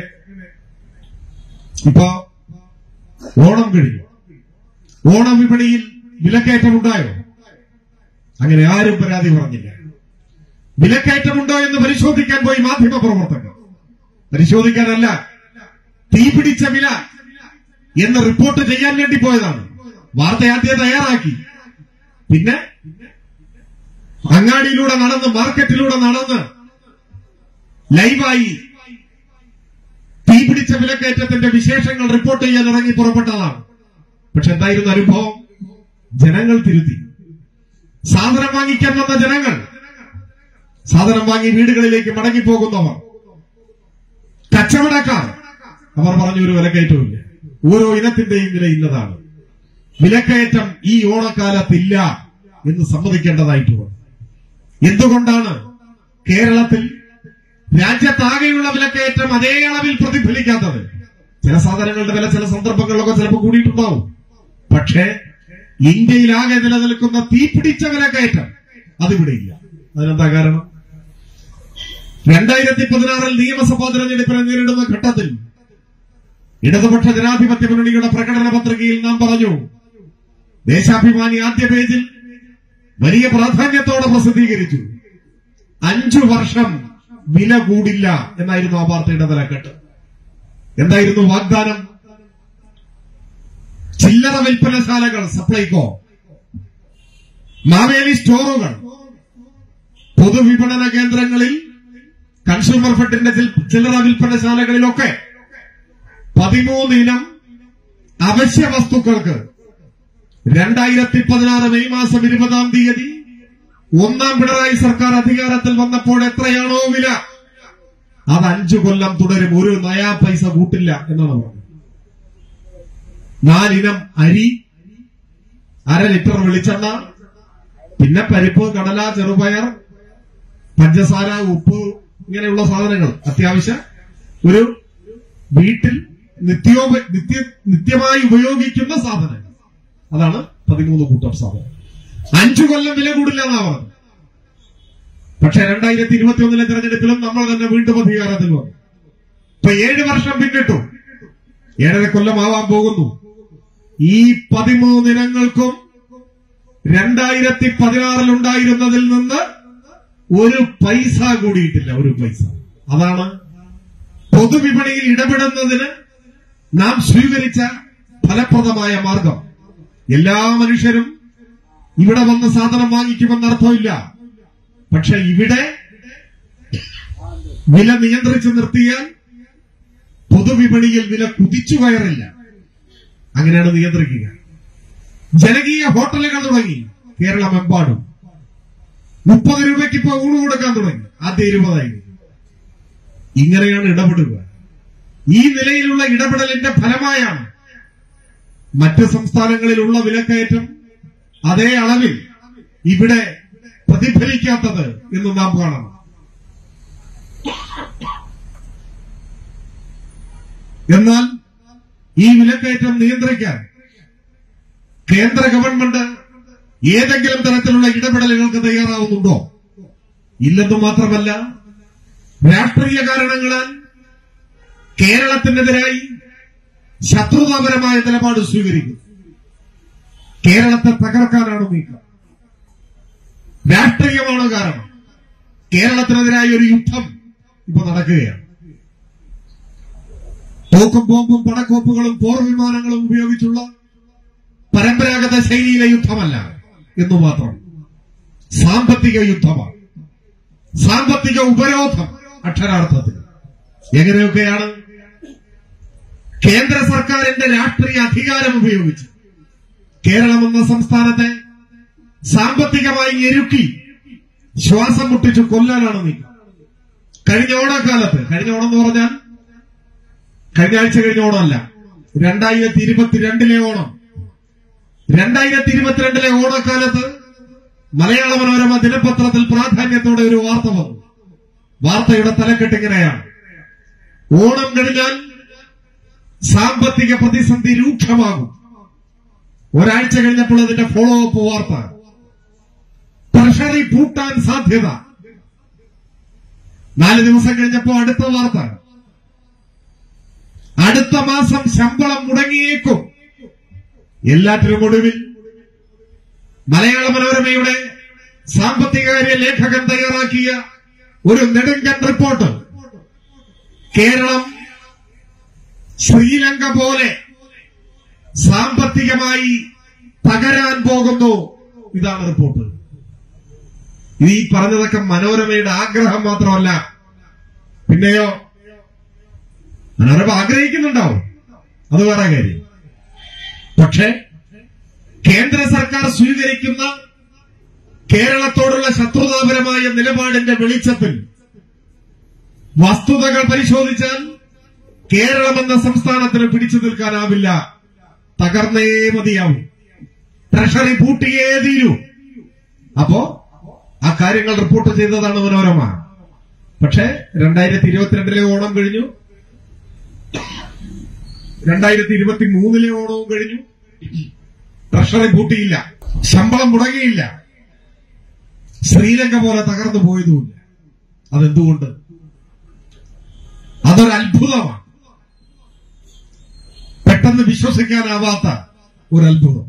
ഇപ്പോ ഓണം കഴിഞ്ഞു. ഓണം വിപണിയിൽ വിലക്കയറ്റമുണ്ടായോ? അങ്ങനെ ആരും പരാതി പറഞ്ഞില്ല. വിലക്കയറ്റമുണ്ടോ എന്ന് പരിശോധിക്കാൻ പോയി മാധ്യമ പ്രവർത്തകർ. പരിശോധിക്കാനല്ല, തീപിടിച്ച വില എന്ന് റിപ്പോർട്ട് ചെയ്യാൻ വേണ്ടി പോയതാണ്. വാർത്ത ആദ്യം തയ്യാറാക്കി. പിന്നെ അങ്ങാടിയിലൂടെ നടന്ന്, മാർക്കറ്റിലൂടെ നടന്ന് ലൈവായി തീപിടിച്ച വിലക്കയറ്റത്തിന്റെ വിശേഷങ്ങൾ റിപ്പോർട്ട് ചെയ്യാൻ ഇറങ്ങി പുറപ്പെട്ടതാണ്. പക്ഷെ എന്തായിരുന്നു അനുഭവം? ജനങ്ങൾ തിരുത്തി. സാധനം വാങ്ങിക്കാൻ വന്ന ജനങ്ങൾ, സാധനം വാങ്ങി വീടുകളിലേക്ക് മടങ്ങിപ്പോകുന്നവർ, കച്ചവടക്കാർ, അവർ പറഞ്ഞു ഒരു വിലക്കയറ്റമില്ല. ഓരോ ഇനത്തിന്റെയും വില ഇന്നതാണ്. വിലക്കയറ്റം ഈ ഓണക്കാലത്തില്ല എന്ന് സമ്മതിക്കേണ്ടതായിട്ടുള്ളത്. എന്തുകൊണ്ടാണ് കേരളത്തിൽ രാജ്യത്താകെയുള്ള വിലക്കയറ്റം അതേ അളവിൽ പ്രതിഫലിക്കാത്തത്? ചില സാധനങ്ങളുടെ വില ചില സന്ദർഭങ്ങളിലൊക്കെ ചിലപ്പോൾ കൂടിയിട്ടുണ്ടാവും. പക്ഷേ ഇന്ത്യയിലാകെ നിലനിൽക്കുന്ന തീപിടിച്ച വിലക്കയറ്റം അതിവിടെയില്ല. അതിനെന്താ കാരണം? രണ്ടായിരത്തി പതിനാറിൽ നിയമസഭാ തെരഞ്ഞെടുപ്പിനെ നേരിടുന്ന ഘട്ടത്തിൽ ഇടതുപക്ഷ ജനാധിപത്യ മുന്നണിയുടെ പ്രകടന പത്രികയിൽ നാം പറഞ്ഞു, ദേശാഭിമാനി ആദ്യ പേജിൽ വലിയ പ്രാധാന്യത്തോടെ പ്രസിദ്ധീകരിച്ചു, അഞ്ചു വർഷം വില കൂടില്ല എന്നായിരുന്നു ആ വാർത്തയുടെ തലക്കെട്ട്. എന്തായിരുന്നു വാഗ്ദാനം? ചില്ലറ വിൽപ്പനശാലകൾ, സപ്ലൈകോ, മാവേലി സ്റ്റോറുകൾ, പൊതുവിപണന കേന്ദ്രങ്ങളിൽ, കൺസ്യൂമർ ഫെഡിന്റെ ചില്ലറ വിൽപ്പനശാലകളിലൊക്കെ പതിമൂന്നിനം അവശ്യ വസ്തുക്കൾക്ക് രണ്ടായിരത്തി പതിനാറ് മെയ് മാസം ഇരുപതാം തീയതി ഒന്നാം പിണറായി സർക്കാർ അധികാരത്തിൽ വന്നപ്പോൾ എത്രയാണോ വില, അത് അഞ്ചു കൊല്ലം തുടരും, ഒരു നയാ പൈസ കൂട്ടില്ല എന്നാണ് പറഞ്ഞത്. നാലിനം അരി, അര ലിറ്റർ വെളിച്ചെണ്ണ, പിന്നെ പരിപ്പ്, കടല, ചെറുപയർ, പഞ്ചസാര, ഉപ്പ്, ഇങ്ങനെയുള്ള സാധനങ്ങൾ, അത്യാവശ്യം ഒരു വീട്ടിൽ നിത്യോ നിത്യ നിത്യമായി ഉപയോഗിക്കുന്ന സാധനങ്ങൾ, അതാണ് പതിമൂന്ന് കൂട്ടം സാധനം. അഞ്ചു കൊല്ലം വില കൂടില്ല എന്നാ പറഞ്ഞത്. പക്ഷെ രണ്ടായിരത്തി ഇരുപത്തി ഒന്നിലെ തെരഞ്ഞെടുപ്പിലും നമ്മൾ തന്നെ വീണ്ടും അധികാരത്തിൽ വന്നു. ഇപ്പൊ ഏഴ് വർഷം പിന്നിട്ടു, ഏഴര കൊല്ലമാവാൻ പോകുന്നു. ഈ പതിമൂന്നിനങ്ങൾക്കും രണ്ടായിരത്തി പതിനാറിൽ ഉണ്ടായിരുന്നതിൽ നിന്ന് ഒരു പൈസ കൂടിയിട്ടില്ല, ഒരു പൈസ. അതാണ് പൊതുവിപണിയിൽ ഇടപെടുന്നതിന് നാം സ്വീകരിച്ച ഫലപ്രദമായ മാർഗം. എല്ലാ മനുഷ്യരും ഇവിടെ വന്ന് സാധനം വാങ്ങിക്കുമെന്നർത്ഥമില്ല. പക്ഷെ ഇവിടെ വില നിയന്ത്രിച്ചു നിർത്തിയാൽ പൊതുവിപണിയിൽ വില കുതിച്ചു കയറില്ല. അങ്ങനെയാണ് നിയന്ത്രിക്കുക. ജനകീയ ഹോട്ടലുകൾ തുടങ്ങി കേരളമെമ്പാടും. മുപ്പത് രൂപയ്ക്ക് ഇപ്പൊ ഊണ് കൊടുക്കാൻ തുടങ്ങി, ആദ്യം ഇരുപതായി. ഇങ്ങനെയാണ് ഇടപെടുക. ഈ നിലയിലുള്ള ഇടപെടലിന്റെ ഫലമായാണ് മറ്റ് സംസ്ഥാനങ്ങളിലുള്ള വിലക്കയറ്റം അതേ അളവിൽ ഇവിടെ പ്രതിഫലിക്കാത്തത് എന്ന് നാം കാണണം. എന്നാൽ ഈ വിലക്കയറ്റം നിയന്ത്രിക്കാൻ കേന്ദ്ര ഗവൺമെന്റ് ഏതെങ്കിലും തരത്തിലുള്ള ഇടപെടലുകൾക്ക് തയ്യാറാവുന്നുണ്ടോ? ഇല്ലെന്നു മാത്രമല്ല, രാഷ്ട്രീയ കാരണങ്ങളാൽ കേരളത്തിനെതിരായി ശത്രുതാപരമായ നിലപാട് സ്വീകരിക്കും. കേരളത്തെ തകർക്കാനാണ് നീക്കം. രാഷ്ട്രീയമാണ് കാരണം. കേരളത്തിനെതിരായ ഒരു യുദ്ധം ഇപ്പൊ നടക്കുകയാണ്. തോക്കും ബോംബും പടക്കോപ്പുകളും പോർ വിമാനങ്ങളും ഉപയോഗിച്ചുള്ള പരമ്പരാഗത ശൈലിയിലെ യുദ്ധമല്ല എന്നു മാത്രം. സാമ്പത്തിക യുദ്ധമാണ്, സാമ്പത്തിക ഉപരോധം അക്ഷരാർത്ഥത്തിൽ. എങ്ങനെയൊക്കെയാണ്? കേന്ദ്ര സർക്കാരിന്റെ രാഷ്ട്രീയ അധികാരം ഉപയോഗിച്ച് കേരളം എന്ന സംസ്ഥാനത്തെ സാമ്പത്തികമായി ഞെരുക്കി ശ്വാസം മുട്ടിച്ച് കൊല്ലാനാണ് നീക്കം. കഴിഞ്ഞ ഓണക്കാലത്ത്, കഴിഞ്ഞ ഓണം എന്ന് പറഞ്ഞാൽ കഴിഞ്ഞ ആഴ്ച കഴിഞ്ഞ ഓണമല്ല, രണ്ടായിരത്തി ഇരുപത്തിരണ്ടിലെ ഓണം. രണ്ടായിരത്തി ഇരുപത്തിരണ്ടിലെ ഓണക്കാലത്ത് മലയാള മനോരമ ദിനപത്രത്തിൽ പ്രാധാന്യത്തോടെ ഒരു വാർത്ത വന്നു. വാർത്തയുടെ തലക്കെട്ടിങ്ങനെയാണ്: ഓണം കഴിഞ്ഞാൽ സാമ്പത്തിക പ്രതിസന്ധി രൂക്ഷമാകും. ഒരാഴ്ച കഴിഞ്ഞപ്പോൾ അതിന്റെ ഫോളോ അപ്പ് വാർത്ത: ട്രഷറി പൂട്ടാൻ സാധ്യത. നാല് ദിവസം കഴിഞ്ഞപ്പോൾ അടുത്ത വാർത്ത: അടുത്ത മാസം ശമ്പളം മുടങ്ങിയേക്കും. എല്ലാറ്റിനും ഒടുവിൽ മലയാള മനോരമയുടെ സാമ്പത്തികകാര്യ ലേഖകൻ തയ്യാറാക്കിയ ഒരു നെടുങ്കൻ റിപ്പോർട്ട് കേരളം ശ്രീലങ്ക പോലെ സാമ്പത്തികമായി തകരാൻ പോകുന്നു. ഇതാണ് റിപ്പോർട്ട്. ഈ പറഞ്ഞതൊക്കെ മനോരമയുടെ ആഗ്രഹം മാത്രമല്ല, പിന്നെയോ മനോരമ ആഗ്രഹിക്കുന്നുണ്ടാവും, അത് വേറെ കാര്യം. പക്ഷെ കേന്ദ്ര സർക്കാർ സ്വീകരിക്കുന്ന കേരളത്തോടുള്ള ശത്രുതാപരമായ നിലപാടിന്റെ വെളിച്ചത്തിൽ വസ്തുതകൾ പരിശോധിച്ചാൽ കേരളം എന്ന സംസ്ഥാനത്തിന് പിടിച്ചു നിൽക്കാനാവില്ല. തകർന്നേ മതിയാവും. ട്രഷറി പൂട്ടിയേ തീരൂ. അപ്പോ ആ കാര്യങ്ങൾ റിപ്പോർട്ട് ചെയ്തതാണ് മനോരമ. പക്ഷേ രണ്ടായിരത്തി ഇരുപത്തിരണ്ടിലെ ഓണം കഴിഞ്ഞു, രണ്ടായിരത്തി ഇരുപത്തി മൂന്നിലെ ഓണവും കഴിഞ്ഞു. ട്രഷറി പൂട്ടിയില്ല, ശമ്പളം മുടങ്ങിയില്ല, ശ്രീലങ്ക പോലെ തകർന്നു പോയതുമില്ല. അതെന്തുകൊണ്ട്? അതൊരു അത്ഭുതമാണ്, പെട്ടെന്ന് വിശ്വസിക്കാനാവാത്ത ഒരു അത്ഭുതം.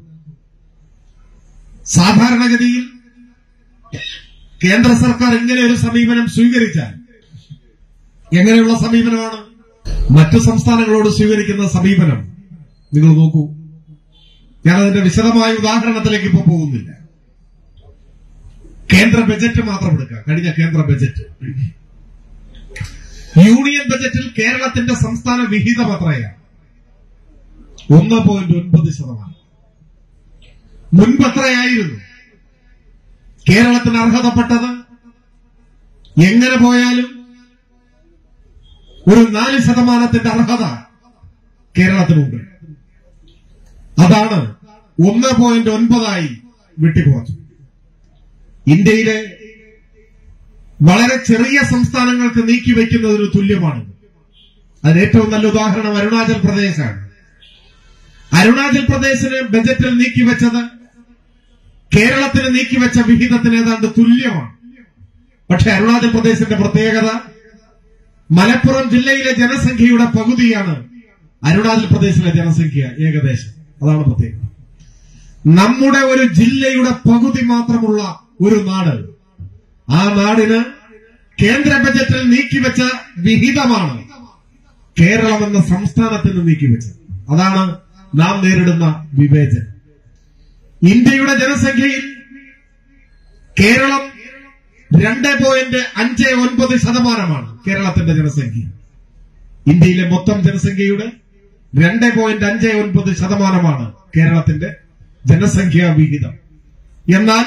സാധാരണഗതിയിൽ കേന്ദ്ര സർക്കാർ ഇങ്ങനെ ഒരു സമീപനം സ്വീകരിച്ചാൽ എങ്ങനെയുള്ള സമീപനമാണ് മറ്റു സംസ്ഥാനങ്ങളോട് സ്വീകരിക്കുന്ന സമീപനം? നിങ്ങൾ നോക്കൂ. ഞാനതിന്റെ വിശദമായ ഉദാഹരണത്തിലേക്ക് ഇപ്പോൾ പോകുന്നില്ല. കേന്ദ്ര ബജറ്റ് മാത്രം എടുക്കുക. കഴിഞ്ഞ കേന്ദ്ര ബജറ്റ്, യൂണിയൻ ബജറ്റിൽ കേരളത്തിന്റെ സംസ്ഥാന വിഹിതം എത്രയാണ്? ഒന്ന് പോയിന്റ് ഒൻപത് ശതമാനം. മുൻപ് എത്രയായിരുന്നു? കേരളത്തിന് അർഹതപ്പെട്ടത് എങ്ങനെ പോയാലും ഒരു നാല് ശതമാനത്തിന്റെ അർഹത കേരളത്തിനുണ്ട്. അതാണ് ഒന്ന് പോയിന്റ് ഒൻപതായി വെട്ടിക്കുറച്ചു. ഇന്ത്യയിലെ വളരെ ചെറിയ സംസ്ഥാനങ്ങൾക്ക് നീക്കിവെക്കുന്നതിന് തുല്യമാണ്. അതിന് ഏറ്റവും നല്ല ഉദാഹരണം അരുണാചൽ പ്രദേശാണ്. അരുണാചൽ പ്രദേശിന് ബജറ്റിൽ നീക്കിവെച്ചത് കേരളത്തിന് നീക്കിവെച്ച വിഹിതത്തിന് ഏതാണ്ട് തുല്യമാണ്. പക്ഷെ അരുണാചൽ പ്രദേശിന്റെ പ്രത്യേകത, മലപ്പുറം ജില്ലയിലെ ജനസംഖ്യയുടെ പകുതിയാണ് അരുണാചൽ പ്രദേശിലെ ജനസംഖ്യ ഏകദേശം. അതാണ് പ്രത്യേകത. നമ്മുടെ ഒരു ജില്ലയുടെ പകുതി മാത്രമുള്ള ഒരു നാട്, ആ നാടിന് കേന്ദ്ര ബജറ്റിൽ നീക്കിവെച്ച വിഹിതമാണ് കേരളം എന്ന സംസ്ഥാനത്തിന് നീക്കിവെച്ചത്. അതാണ് നാം നേരിടുന്ന വിവേചനം. ഇന്ത്യയുടെ ജനസംഖ്യയിൽ കേരളം രണ്ട് പോയിന്റ് അഞ്ച് ഒൻപത് ശതമാനമാണ് കേരളത്തിന്റെ ജനസംഖ്യ. ഇന്ത്യയിലെ മൊത്തം ജനസംഖ്യയുടെ രണ്ട് പോയിന്റ് അഞ്ച് ഒൻപത് ശതമാനമാണ് കേരളത്തിന്റെ ജനസംഖ്യാ വിഹിതം. എന്നാൽ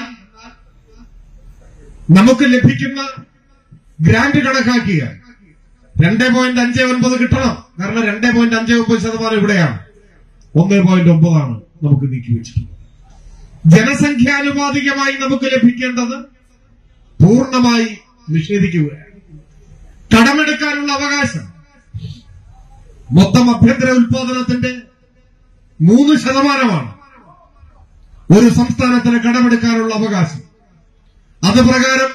നമുക്ക് ലഭിക്കുന്ന ഗ്രാന്റ് കണക്കാക്കിയാൽ രണ്ട് പോയിന്റ് അഞ്ച് ഒൻപത് കിട്ടണം. കാരണം രണ്ട് പോയിന്റ് അഞ്ച് ഒൻപത് ശതമാനം ഇവിടെയാണ്, ഒന്ന് പോയിന്റ് ഒമ്പതാണ് നമുക്ക് നീക്കിവെച്ചിട്ടുള്ളത്. ജനസംഖ്യാനുപാതികമായി നമുക്ക് ലഭിക്കേണ്ടത് പൂർണ്ണമായി നിഷേധിക്കുകയാണ്. കടമെടുക്കാനുള്ള അവകാശം മൊത്തം ആഭ്യന്തര ഉൽപാദനത്തിന്റെ മൂന്ന് ശതമാനമാണ് ഒരു സംസ്ഥാനത്തിന് കടമെടുക്കാനുള്ള അവകാശം. അത് പ്രകാരം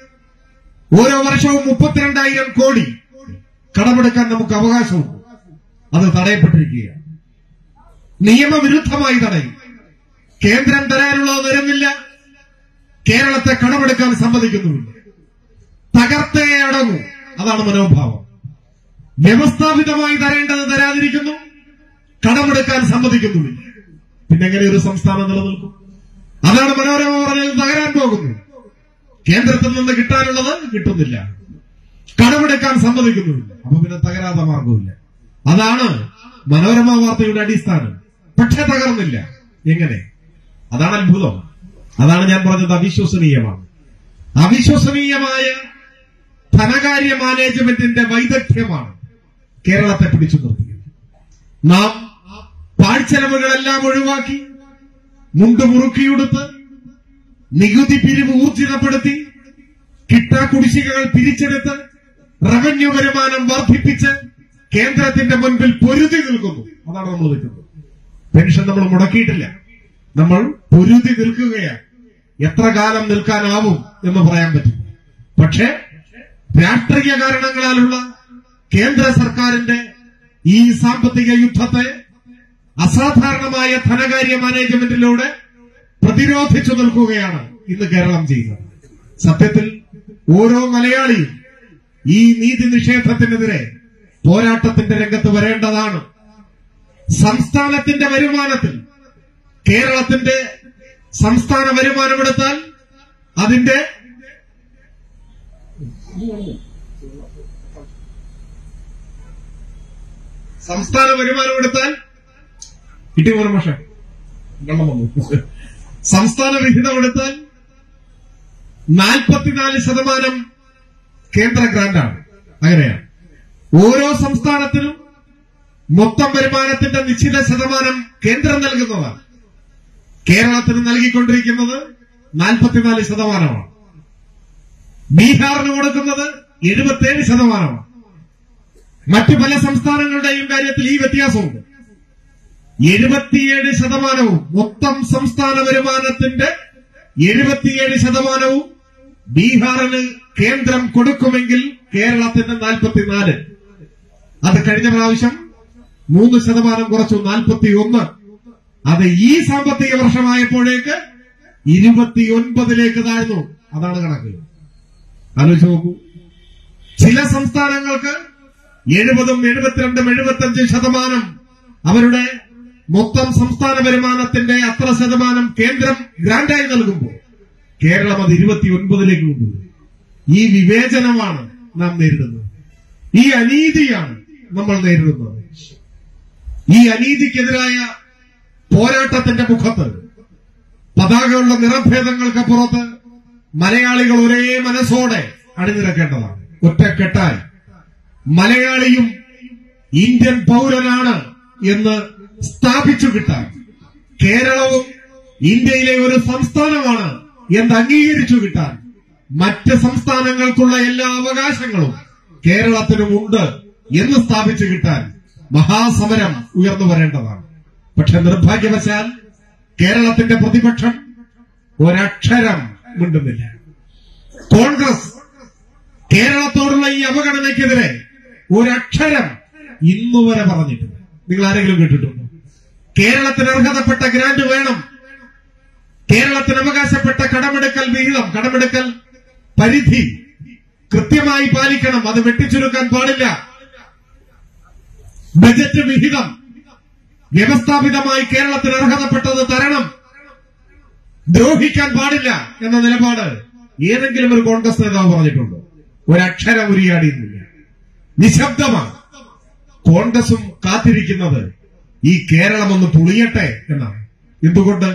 ഓരോ വർഷവും മുപ്പത്തിരണ്ടായിരം കോടി കടമെടുക്കാൻ നമുക്ക് അവകാശമുണ്ട്. അത് തടയപ്പെട്ടിരിക്കുകയാണ്. നിയമവിരുദ്ധമായി തടയും. കേന്ദ്രം തരാനുള്ളത് തരുന്നില്ല, കേരളത്തെ കടമെടുക്കാൻ സമ്മതിക്കുന്നുമില്ല. തകർത്തേ അടങ്ങൂ, അതാണ് മനോഭാവം. വ്യവസ്ഥാപിതമായി തരേണ്ടത് തരാതിരിക്കുന്നു, കടമെടുക്കാൻ സമ്മതിക്കുന്നുമില്ല. പിന്നെങ്ങനെ ഒരു സംസ്ഥാനം നിലനിൽക്കും? അതാണ് മനോരമ പറഞ്ഞത്. തകരാൻ പോകുന്നു. കേന്ദ്രത്തിൽ നിന്ന് കിട്ടാനുള്ളത് കിട്ടുന്നില്ല, കടമെടുക്കാൻ സമ്മതിക്കുന്നുമില്ല. അപ്പൊ പിന്നെ തകരാത്ത മാർഗമില്ല. അതാണ് മനോരമ വാർത്തയുടെ അടിസ്ഥാനം. പക്ഷെ തകർന്നില്ല. എങ്ങനെ? അതാണ് അത്ഭുതം. അതാണ് ഞാൻ പറഞ്ഞത്, അവിശ്വസനീയമാണ്. അവിശ്വസനീയമായ ധനകാര്യ മാനേജ്മെന്റിന്റെ വൈദഗ്ധ്യമാണ് കേരളത്തെ പിടിച്ചു നിർത്തിയത്. നാം പാഴ്ചെലവുകളെല്ലാം ഒഴിവാക്കി, മുണ്ട് മുറുക്കിയെടുത്ത്, നികുതി പിരിവ് ഊർജിതപ്പെടുത്തി, കിട്ടാക്കുടിശ്ശികകൾ പിരിച്ചെടുത്ത്, റവന്യൂ വരുമാനം വർദ്ധിപ്പിച്ച് കേന്ദ്രത്തിന്റെ മുൻപിൽ പൊരുതി നിൽക്കുന്നു. അതാണ് നമ്മൾ നിൽക്കുന്നത്. പെൻഷൻ നമ്മൾ മുടക്കിയിട്ടില്ല, നമ്മൾ പൊരുതി നിൽക്കുകയാണ്. എത്ര കാലം നിൽക്കാനാവും എന്ന് പറയാൻ പറ്റും. പക്ഷേ രാഷ്ട്രീയ കാരണങ്ങളാലുള്ള കേന്ദ്ര സർക്കാരിന്റെ ഈ സാമ്പത്തിക യുദ്ധത്തെ അസാധാരണമായ ധനകാര്യ മാനേജ്മെന്റിലൂടെ പ്രതിരോധിച്ചു നിൽക്കുകയാണ് ഇന്ന് കേരളം ചെയ്യുന്നത്. സത്യത്തിൽ ഓരോ മലയാളിയും ഈ നീതി നിഷേധത്തിനെതിരെ പോരാട്ടത്തിന്റെ രംഗത്ത് വരേണ്ടതാണ്. സംസ്ഥാനത്തിന്റെ വരുമാനത്തിൽ കേരളത്തിന്റെ സംസ്ഥാന വരുമാനമെടുത്താൽ അതിന്റെ സംസ്ഥാന വരുമാനമെടുത്താൽ കിട്ടിയ പക്ഷേ സംസ്ഥാന വിഹിതം എടുത്താൽ നാൽപ്പത്തിനാല് ശതമാനം കേന്ദ്ര ഗ്രാന്റാണ്. അങ്ങനെയാണ് ഓരോ സംസ്ഥാനത്തിനും മൊത്തം വരുമാനത്തിന്റെ നിശ്ചിത ശതമാനം കേന്ദ്രം നൽകുന്നതാണ്. കേരളത്തിന് നൽകിക്കൊണ്ടിരിക്കുന്നത് നാൽപ്പത്തിനാല് ശതമാനമാണ്. ബീഹാറിന് കൊടുക്കുന്നത് എഴുപത്തിയേഴ് ശതമാനമാണ്. മറ്റു പല സംസ്ഥാനങ്ങളുടെയും കാര്യത്തിൽ ഈ വ്യത്യാസമുണ്ട്. എഴുപത്തിയേഴ് ശതമാനവും മൊത്തം സംസ്ഥാന വരുമാനത്തിന്റെ എഴുപത്തിയേഴ് ശതമാനവും ബീഹാറിന് കേന്ദ്രം കൊടുക്കുമെങ്കിൽ കേരളത്തിന് നാൽപ്പത്തിനാല്. അത് കഴിഞ്ഞ പ്രാവശ്യം മൂന്ന് ശതമാനം കുറച്ചു, നാൽപ്പത്തി ഒന്ന്. അത് ഈ സാമ്പത്തിക വർഷമായപ്പോഴേക്ക് ഇരുപത്തിയൊൻപതിലേക്ക് താഴ്ന്നു. അതാണ് കണക്ക്. ആലോചിച്ച് നോക്കൂ. ചില സംസ്ഥാനങ്ങൾക്ക് എഴുപതും എഴുപത്തിരണ്ടും എഴുപത്തിയഞ്ചും ശതമാനം അവരുടെ മൊത്തം സംസ്ഥാന വരുമാനത്തിന്റെ അത്ര ശതമാനം കേന്ദ്രം ഗ്രാന്റായി നൽകുമ്പോൾ കേരളം അത് ഇരുപത്തിയൊൻപതിലേക്ക് കൊണ്ടുപോയി. ഈ വിവേചനമാണ് നാം നേരിടുന്നത്. ഈ അനീതിയാണ് നമ്മൾ നേരിടുന്നത്. ഈ അനീതിക്കെതിരായ പോരാട്ടത്തിന്റെ മുഖത്ത് പതാകയുള്ള നിറഭേദങ്ങൾക്കപ്പുറത്ത് മലയാളികൾ ഒരേ മനസ്സോടെ അണിനിരക്കേണ്ടതാണ്. ഒറ്റക്കെട്ടായി മലയാളിയും ഇന്ത്യൻ പൗരനാണ് എന്ന് സ്ഥാപിച്ചു കിട്ടാൻ, കേരളവും ഇന്ത്യയിലെ ഒരു സംസ്ഥാനമാണ് എന്ന് അംഗീകരിച്ചു കിട്ടാൻ, മറ്റ് സംസ്ഥാനങ്ങൾക്കുള്ള എല്ലാ അവകാശങ്ങളും കേരളത്തിനുമുണ്ട് എന്ന് സ്ഥാപിച്ചു കിട്ടാൻ മഹാസമരം ഉയർന്നു വരേണ്ടതാണ്. പക്ഷെ നിർഭാഗ്യവശാൽ കേരളത്തിന്റെ പ്രതിപക്ഷം ഒരക്ഷരം മിണ്ടുന്നില്ല. കോൺഗ്രസ് കേരളത്തോടുള്ള ഈ അവഗണനയ്ക്കെതിരെ ഒരക്ഷരം ഇന്നുവരെ പറഞ്ഞിട്ടില്ല. നിങ്ങൾ ആരെങ്കിലും കേട്ടിട്ടുണ്ടോ? കേരളത്തിന് അർഹതപ്പെട്ട ഗ്രാന്റ് വേണം, കേരളത്തിന് അവകാശപ്പെട്ട കടമെടുക്കൽ വിഹിതം, കടമെടുക്കൽ പരിധി കൃത്യമായി പാലിക്കണം, അത് വെട്ടിച്ചുരുക്കാൻ പാടില്ല, ബജറ്റ് വിഹിതം വ്യവസ്ഥാപിതമായി കേരളത്തിന് അർഹതപ്പെട്ടത് തരണം, ദ്രോഹിക്കാൻ പാടില്ല എന്ന നിലപാട് ഏതെങ്കിലും ഒരു കോൺഗ്രസ് നേതാവ് പറഞ്ഞിട്ടുണ്ടോ? ഒരക്ഷരം ഉരിയാടിയുന്നില്ല. നിശബ്ദമാണ്. കോൺഗ്രസും കാത്തിരിക്കുന്നത് ഈ കേരളം ഒന്ന് തുളിയട്ടെ എന്നാണ്. എന്തുകൊണ്ട്?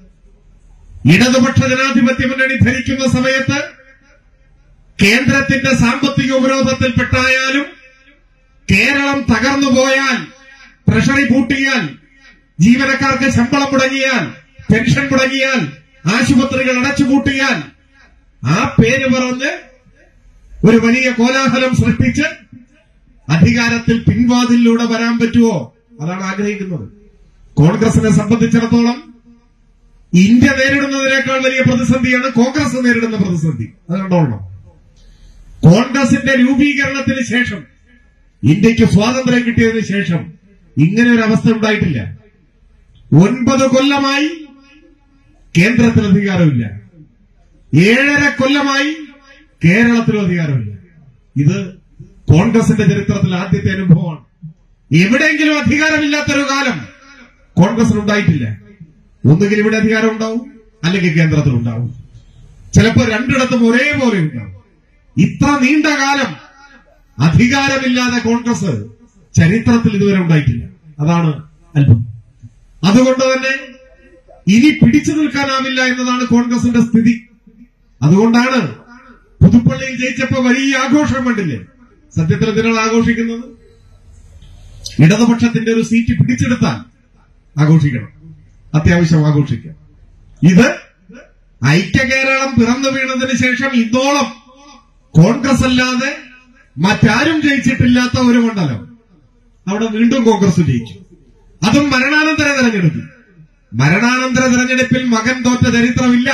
ഇടതുപക്ഷ ജനാധിപത്യ മുന്നണി ഭരിക്കുന്ന സമയത്ത് കേന്ദ്രത്തിന്റെ സാമ്പത്തിക ഉപരോധത്തിൽപ്പെട്ടായാലും കേരളം തകർന്നുപോയാൽ, ട്രഷറി പൂട്ടിയാൽ, ജീവനക്കാർക്ക് ശമ്പളം മുടങ്ങിയാൽ, പെൻഷൻ മുടങ്ങിയാൽ, ആശുപത്രികൾ അടച്ചുപൂട്ടിയാൽ ആ പേര് പറഞ്ഞ് ഒരു വലിയ കോലാഹലം സൃഷ്ടിച്ച് അധികാരത്തിൽ പിൻവാതിലൂടെ വരാൻ പറ്റുമോ? അതാണ് ആഗ്രഹിക്കുന്നത്. കോൺഗ്രസിനെ സംബന്ധിച്ചിടത്തോളം ഇന്ത്യ നേരിടുന്നതിനേക്കാൾ വലിയ പ്രതിസന്ധിയാണ് കോൺഗ്രസ് നേരിടുന്ന പ്രതിസന്ധി. അത് കണ്ടോളണം. കോൺഗ്രസിന്റെ രൂപീകരണത്തിന് ശേഷം, ഇന്ത്യക്ക് സ്വാതന്ത്ര്യം കിട്ടിയതിനു ശേഷം ഇങ്ങനെ ഒരു അവസ്ഥ ഉണ്ടായിട്ടില്ല. ഒൻപത് കൊല്ലമായി കേന്ദ്രത്തിൽ അധികാരമില്ല, ഏഴര കൊല്ലമായി കേരളത്തിലും അധികാരമില്ല. ഇത് കോൺഗ്രസിന്റെ ചരിത്രത്തിൽ ആദ്യത്തെ അനുഭവമാണ്. എവിടെയെങ്കിലും അധികാരമില്ലാത്തൊരു കാലം കോൺഗ്രസിനുണ്ടായിട്ടില്ല. ഒന്നുകിൽ ഇവിടെ അധികാരം ഉണ്ടാവും, അല്ലെങ്കിൽ കേന്ദ്രത്തിലുണ്ടാവും. ചിലപ്പോൾ രണ്ടിടത്തും ഒരേപോലെ ഉണ്ടാവും. ഇത്ര നീണ്ട കാലം അധികാരമില്ലാതെ കോൺഗ്രസ് ചരിത്രത്തിൽ ഇതുവരെ ഉണ്ടായിട്ടില്ല. അതാണ് അത്ഭുതം. അതുകൊണ്ട് തന്നെ ഇനി പിടിച്ചു നിൽക്കാനാവില്ല എന്നതാണ് കോൺഗ്രസിന്റെ സ്ഥിതി. അതുകൊണ്ടാണ് പുതുപ്പള്ളിയിൽ ജയിച്ചപ്പോ വലിയ ആഘോഷം കണ്ടില്ലേ? സത്യത്തിൽ എന്തിനാണ് ആഘോഷിക്കുന്നത്? ഇടതുപക്ഷത്തിന്റെ ഒരു സീറ്റ് പിടിച്ചെടുത്താൽ ആഘോഷിക്കണം, അത്യാവശ്യം ആഘോഷിക്കാം. ഇത് ഐക്യ കേരളം പിറന്നു വീണതിന് ശേഷം ഇന്നോളം കോൺഗ്രസ് അല്ലാതെ മറ്റാരും ജയിച്ചിട്ടില്ലാത്ത ഒരു മണ്ഡലം, അവിടെ വീണ്ടും കോൺഗ്രസ് ജയിച്ചു. അതും മരണാനന്തര തെരഞ്ഞെടുപ്പിൽ. മരണാനന്തര തെരഞ്ഞെടുപ്പിൽ മകൻ തോറ്റ ചരിത്രമില്ല.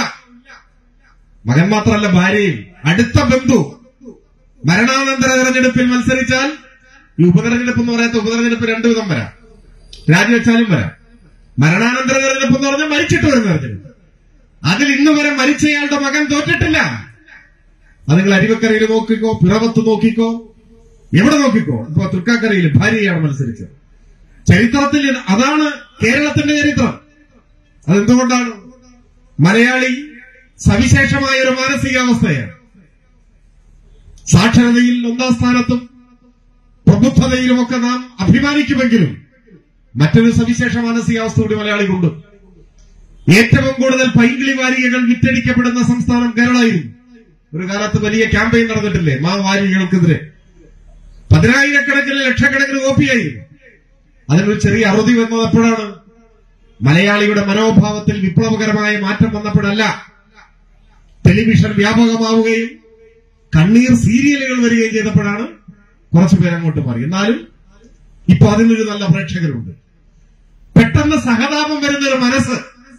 മകൻ മാത്രമല്ല, ഭാര്യയും അടുത്ത ബന്ധു മരണാനന്തര തെരഞ്ഞെടുപ്പിൽ മത്സരിച്ചാൽ, ഈ ഉപതെരഞ്ഞെടുപ്പ് എന്ന് പറയാത്ത ഉപതെരഞ്ഞെടുപ്പ് രണ്ടു വിധം വരാം, രാജിവെച്ചാലും വരാം. മരണാനന്തര തെരഞ്ഞെടുപ്പ് എന്ന് പറഞ്ഞാൽ മരിച്ചിട്ട് വരുന്ന തെരഞ്ഞെടുപ്പ്. അതിൽ ഇന്ന് വരെ മരിച്ചയാളുടെ മകൻ തോറ്റിട്ടില്ല. അത് നിങ്ങൾ അരുവിക്കരയിൽ നോക്കിക്കോ, പിറവത്ത് നോക്കിക്കോ, എവിടെ നോക്കിക്കോ. ഇപ്പൊ തൃക്കാക്കരയിൽ ഭാര്യയാണ് മത്സരിച്ചത്. ചരിത്രത്തിൽ അതാണ് കേരളത്തിന്റെ ചരിത്രം. അതെന്തുകൊണ്ടാണ്? മലയാളി സവിശേഷമായ ഒരു മാനസികാവസ്ഥയാണ്. സാക്ഷരതയിൽ ഒന്നാം സ്ഥാനത്തും പ്രബുദ്ധതയിലുമൊക്കെ നാം അഭിമാനിക്കുമെങ്കിലും മറ്റൊരു സവിശേഷ മാനസികാവസ്ഥ കൂടി മലയാളിക്കുണ്ട്. ഏറ്റവും കൂടുതൽ പൈങ്കിളി വാരികകൾ വിറ്റഴിക്കപ്പെടുന്ന സംസ്ഥാനം കേരളമായിരുന്നു. ഒരു കാലത്ത് വലിയ ക്യാമ്പയിൻ നടന്നിട്ടില്ലേ മാവാരികൾക്കെതിരെ? പതിനായിരക്കണക്കിന് ലക്ഷക്കണക്കിന് കോപ്പിയായി. അതിനൊരു ചെറിയ അറുതി വന്നത് എപ്പോഴാണ്? മലയാളിയുടെ മനോഭാവത്തിൽ വിപ്ലവകരമായ മാറ്റം വന്നപ്പോഴല്ല. ടെലിവിഷൻ വ്യാപകമാവുകയും കണ്ണീർ സീരിയലുകൾ വരികയും ചെയ്തപ്പോഴാണ് കുറച്ചു പേരങ്ങോട്ട് മാറി. എന്നാലും ഇപ്പൊ അതിനൊരു നല്ല പ്രേക്ഷകരുണ്ട്. പെട്ടെന്ന് സഹതാപം വരുന്നൊരു മനസ്സ്,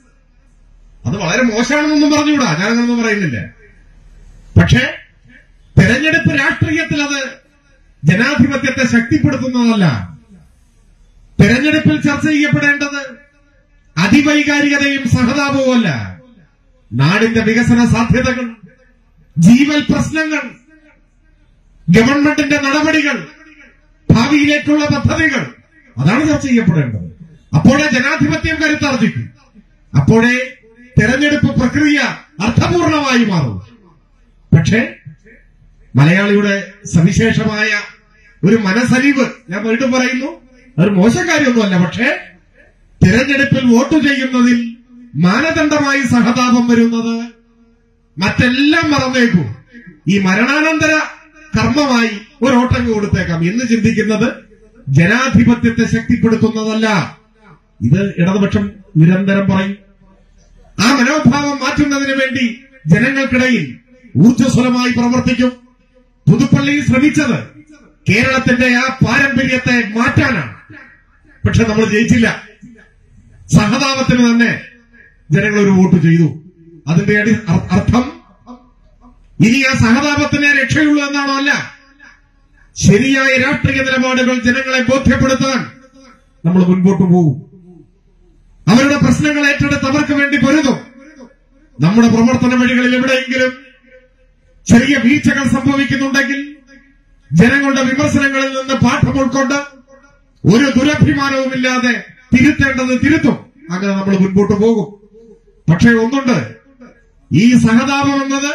അത് വളരെ മോശമാണെന്നൊന്നും പറഞ്ഞുകൂടാ, ഞാനങ്ങനൊന്നും പറയുന്നില്ല. പക്ഷേ തെരഞ്ഞെടുപ്പ് രാഷ്ട്രീയത്തിൽ അത് ജനാധിപത്യത്തെ ശക്തിപ്പെടുത്തുന്നതല്ല. തെരഞ്ഞെടുപ്പിൽ ചർച്ച ചെയ്യപ്പെടേണ്ടത് അതിവൈകാരികതയും സഹതാപവുമല്ല, നാടിന്റെ വികസന സാധ്യതകൾ, ജീവൽ പ്രശ്നങ്ങൾ, ഗവൺമെന്റിന്റെ നടപടികൾ, ഭാവിയിലേക്കുള്ള പദ്ധതികൾ, അതാണ് ചർച്ച ചെയ്യപ്പെടേണ്ടത്. അപ്പോഴേ ജനാധിപത്യം കരുത്താർജിക്കും. അപ്പോഴേ തെരഞ്ഞെടുപ്പ് പ്രക്രിയ അർത്ഥപൂർണമായി മാറും. പക്ഷേ മലയാളിയുടെ സവിശേഷമായ ഒരു മനസ്സലിവ്, ഞാൻ വീണ്ടും പറയുന്നു, അതൊരു മോശം കാര്യമൊന്നുമല്ല. പക്ഷേ തിരഞ്ഞെടുപ്പിൽ വോട്ട് ചെയ്യുന്നതിൽ മാനദണ്ഡമായി സഹതാപം വരുന്നത് മറ്റെല്ലാം മറന്നേക്കൂ, ഈ മരണാനന്തര കർമ്മമായി ഒരോട്ടങ്ങ് കൊടുത്തേക്കാം എന്ന് ചിന്തിക്കുന്നത് ജനാധിപത്യത്തെ ശക്തിപ്പെടുത്തുന്നതല്ല. ഇത് ഇടതുപക്ഷം നിരന്തരം പറയും. ആ മനോഭാവം മാറ്റുന്നതിന് വേണ്ടി ജനങ്ങൾക്കിടയിൽ ഊർജ്ജസ്വലമായി പ്രവർത്തിക്കും. പുതുപ്പള്ളിയിൽ ശ്രമിച്ചത് കേരളത്തിന്റെ ആ പാരമ്പര്യത്തെ മാറ്റാനാണ്. പക്ഷെ നമ്മൾ ജയിച്ചില്ല. സഹതാപത്തിന് തന്നെ ജനങ്ങൾ ഒരു വോട്ട് ചെയ്തു. അതിന്റെ അർത്ഥം ഇനി ആ സഹതാപത്തിനെ രക്ഷയുള്ളൂ എന്നാണോ? അല്ല. ശരിയായ രാഷ്ട്രീയ നിലപാടുകൾ ജനങ്ങളെ ബോധ്യപ്പെടുത്താൻ നമ്മൾ മുൻപോട്ട് പോകും. അവരുടെ പ്രശ്നങ്ങൾ ഏറ്റെടുത്ത് അവർക്ക് വേണ്ടി പൊരുതും. നമ്മുടെ പ്രവർത്തന വഴികളിൽ എവിടെയെങ്കിലും ചെറിയ വീഴ്ചകൾ സംഭവിക്കുന്നുണ്ടെങ്കിൽ ജനങ്ങളുടെ വിമർശനങ്ങളിൽ നിന്ന് പാഠം ഉൾക്കൊണ്ട് ഒരു ദുരഭിമാനവുമില്ലാതെ തിരുത്തേണ്ടത് തിരുത്തും. അങ്ങനെ നമ്മൾ മുൻപോട്ട് പോകും. പക്ഷേ ഒന്നുണ്ട്, ഈ സഹതാപം എന്നത്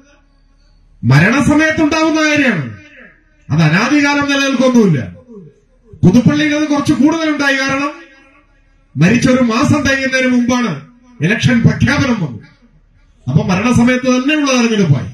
മരണസമയത്തുണ്ടാവുന്ന കാര്യമാണ്. അത് അനാദികാലം നിലനിൽക്കൊന്നുമില്ല. പുതുപ്പള്ളിയിൽ അത് കുറച്ച് കൂടുതലുണ്ടായി. കാരണം മരിച്ചൊരു മാസം തികയുന്നതിന് മുമ്പാണ് ഇലക്ഷൻ പ്രഖ്യാപനം വന്നു. അപ്പൊ മരണസമയത്ത് തന്നെയുള്ള തെരഞ്ഞെടുപ്പായി.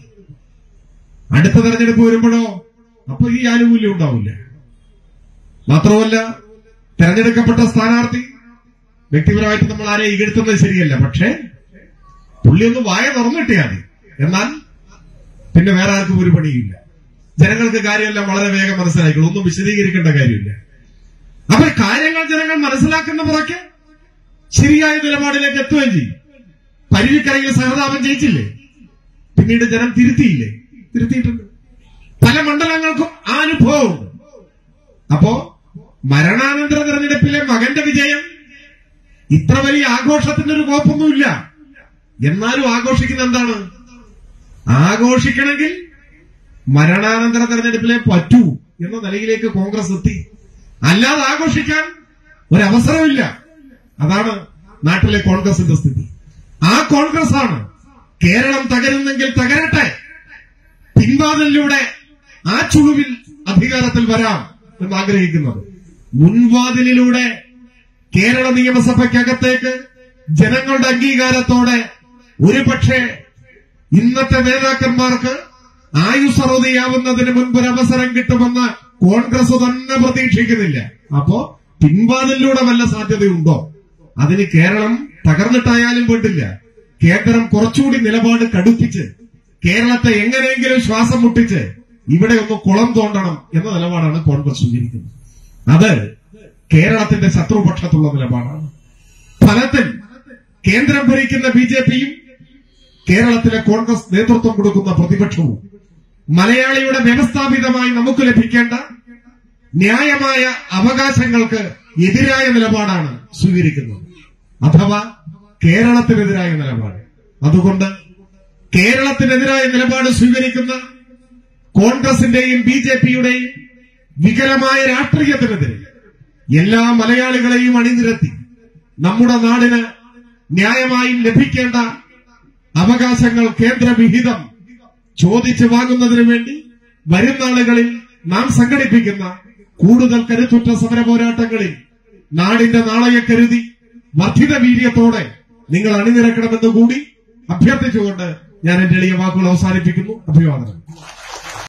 അടുത്ത തെരഞ്ഞെടുപ്പ് വരുമ്പോഴോ അപ്പൊ ഈ ആനുകൂല്യം ഉണ്ടാവില്ല. മാത്രമല്ല, തെരഞ്ഞെടുക്കപ്പെട്ട സ്ഥാനാർത്ഥി വ്യക്തിപരമായിട്ട് നമ്മൾ ആരെ ഇകഴ്ത്തുന്നത് ശരിയല്ല. പക്ഷേ പുള്ളിയൊന്ന് വായ തുറന്നിട്ടിയാൽ മതി. എന്നാൽ പിന്നെ വേറെ ആർക്കും ഒരു പണിയില്ല. ജനങ്ങൾക്ക് കാര്യമെല്ലാം വളരെ വേഗം മനസ്സിലാക്കിയുള്ളൂ. ഒന്നും വിശദീകരിക്കേണ്ട കാര്യമില്ല. അപ്പൊ കാര്യങ്ങൾ ജനങ്ങൾ മനസ്സിലാക്കുന്ന പുറക്കെ ശരിയായ നിലപാടിലേക്ക് എത്തുകയും ചെയ്യും. പരുവിക്കരയിൽ സഹതാപം ജയിച്ചില്ലേ? പിന്നീട് ജനം തിരുത്തിയില്ലേ? തിരുത്തിയിട്ടുണ്ട്. പല മണ്ഡലങ്ങൾക്കും ആ അനുഭവമുണ്ട്. അപ്പോ മരണാനന്തര തെരഞ്ഞെടുപ്പിലെ മകന്റെ വിജയം ഇത്ര വലിയ ആഘോഷത്തിന്റെ ഒരു കോപ്പൊന്നുമില്ല. എന്നാലും ആഘോഷിക്കുന്ന എന്താണ്? ആഘോഷിക്കണമെങ്കിൽ മരണാനന്തര തെരഞ്ഞെടുപ്പിലെ പറ്റൂ എന്ന നിലയിലേക്ക് കോൺഗ്രസ് എത്തി. അല്ലാതെ ആഘോഷിക്കാൻ ഒരവസരമില്ല. അതാണ് നാട്ടിലെ കോൺഗ്രസിന്റെ സ്ഥിതി. ആ കോൺഗ്രസ് ആണ് കേരളം തകരുന്നെങ്കിൽ തകരട്ടെ, പിൻവാതിലൂടെ ആ ചുളുവിൽ അധികാരത്തിൽ വരാം എന്ന് ആഗ്രഹിക്കുന്നത്. മുൻവാതിലിലൂടെ കേരള നിയമസഭയ്ക്കകത്തേക്ക് ജനങ്ങളുടെ അംഗീകാരത്തോടെ ഒരുപക്ഷെ ഇന്നത്തെ നേതാക്കന്മാർക്ക് ആയുസ്സറുതിയാവുന്നതിന് മുൻപ് ഒരു അവസരം കിട്ടുമെന്ന് കോൺഗ്രസ് തന്നെ പ്രതീക്ഷിക്കുന്നില്ല. അപ്പോ പിൻവാതിലൂടെ വല്ല സാധ്യതയുണ്ടോ? അതിന് കേരളം തകർന്നിട്ടായാലും വേണ്ടില്ല, കേന്ദ്രം കുറച്ചുകൂടി നിലപാട് കടുപ്പിച്ച് കേരളത്തെ എങ്ങനെയെങ്കിലും ശ്വാസം മുട്ടിച്ച് ഇവിടെ ഒന്ന് കുളം തോണ്ടണം എന്ന നിലപാടാണ് കോൺഗ്രസ് സ്വീകരിക്കുന്നത്. അത് കേരളത്തിന്റെ ശത്രുപക്ഷത്തുള്ള നിലപാടാണ്. ഫലത്തിൽ കേന്ദ്രം ഭരിക്കുന്ന ബി ജെ പിയും കേരളത്തിലെ കോൺഗ്രസ് നേതൃത്വം കൊടുക്കുന്ന പ്രതിപക്ഷവും മലയാളിയുടെ വ്യവസ്ഥാപിതമായി നമുക്ക് ലഭിക്കേണ്ട ന്യായമായ അവകാശങ്ങൾക്ക് എതിരായ നിലപാടാണ് സ്വീകരിക്കുന്നത്. അഥവാ കേരളത്തിനെതിരായ നിലപാട്. അതുകൊണ്ട് കേരളത്തിനെതിരായ നിലപാട് സ്വീകരിക്കുന്ന കോൺഗ്രസിന്റെയും ബി ജെ പിയുടെയും വികലമായ രാഷ്ട്രീയത്തിനെതിരെ എല്ലാ മലയാളികളെയും അണിനിരത്തി നമ്മുടെ നാടിന് ന്യായമായും ലഭിക്കേണ്ട അവകാശങ്ങൾ കേന്ദ്രവിഹിതം ചോദിച്ചു വാങ്ങുന്നതിനു വേണ്ടി വരും നാളുകളിൽ നാം സംഘടിപ്പിക്കുന്ന കൂടുതൽ കരുത്തുറ്റ സമര പോരാട്ടങ്ങളിൽ നാടിന്റെ നാളെയെ കരുതി വർദ്ധിത വീര്യത്തോടെ നിങ്ങൾ അണിനിരക്കണമെന്ന് കൂടി അഭ്യർത്ഥിച്ചുകൊണ്ട് ഞാൻ എന്റെ എളിയ വാക്കുകൾ അവസാനിപ്പിക്കുന്നു. അഭിവാദനം.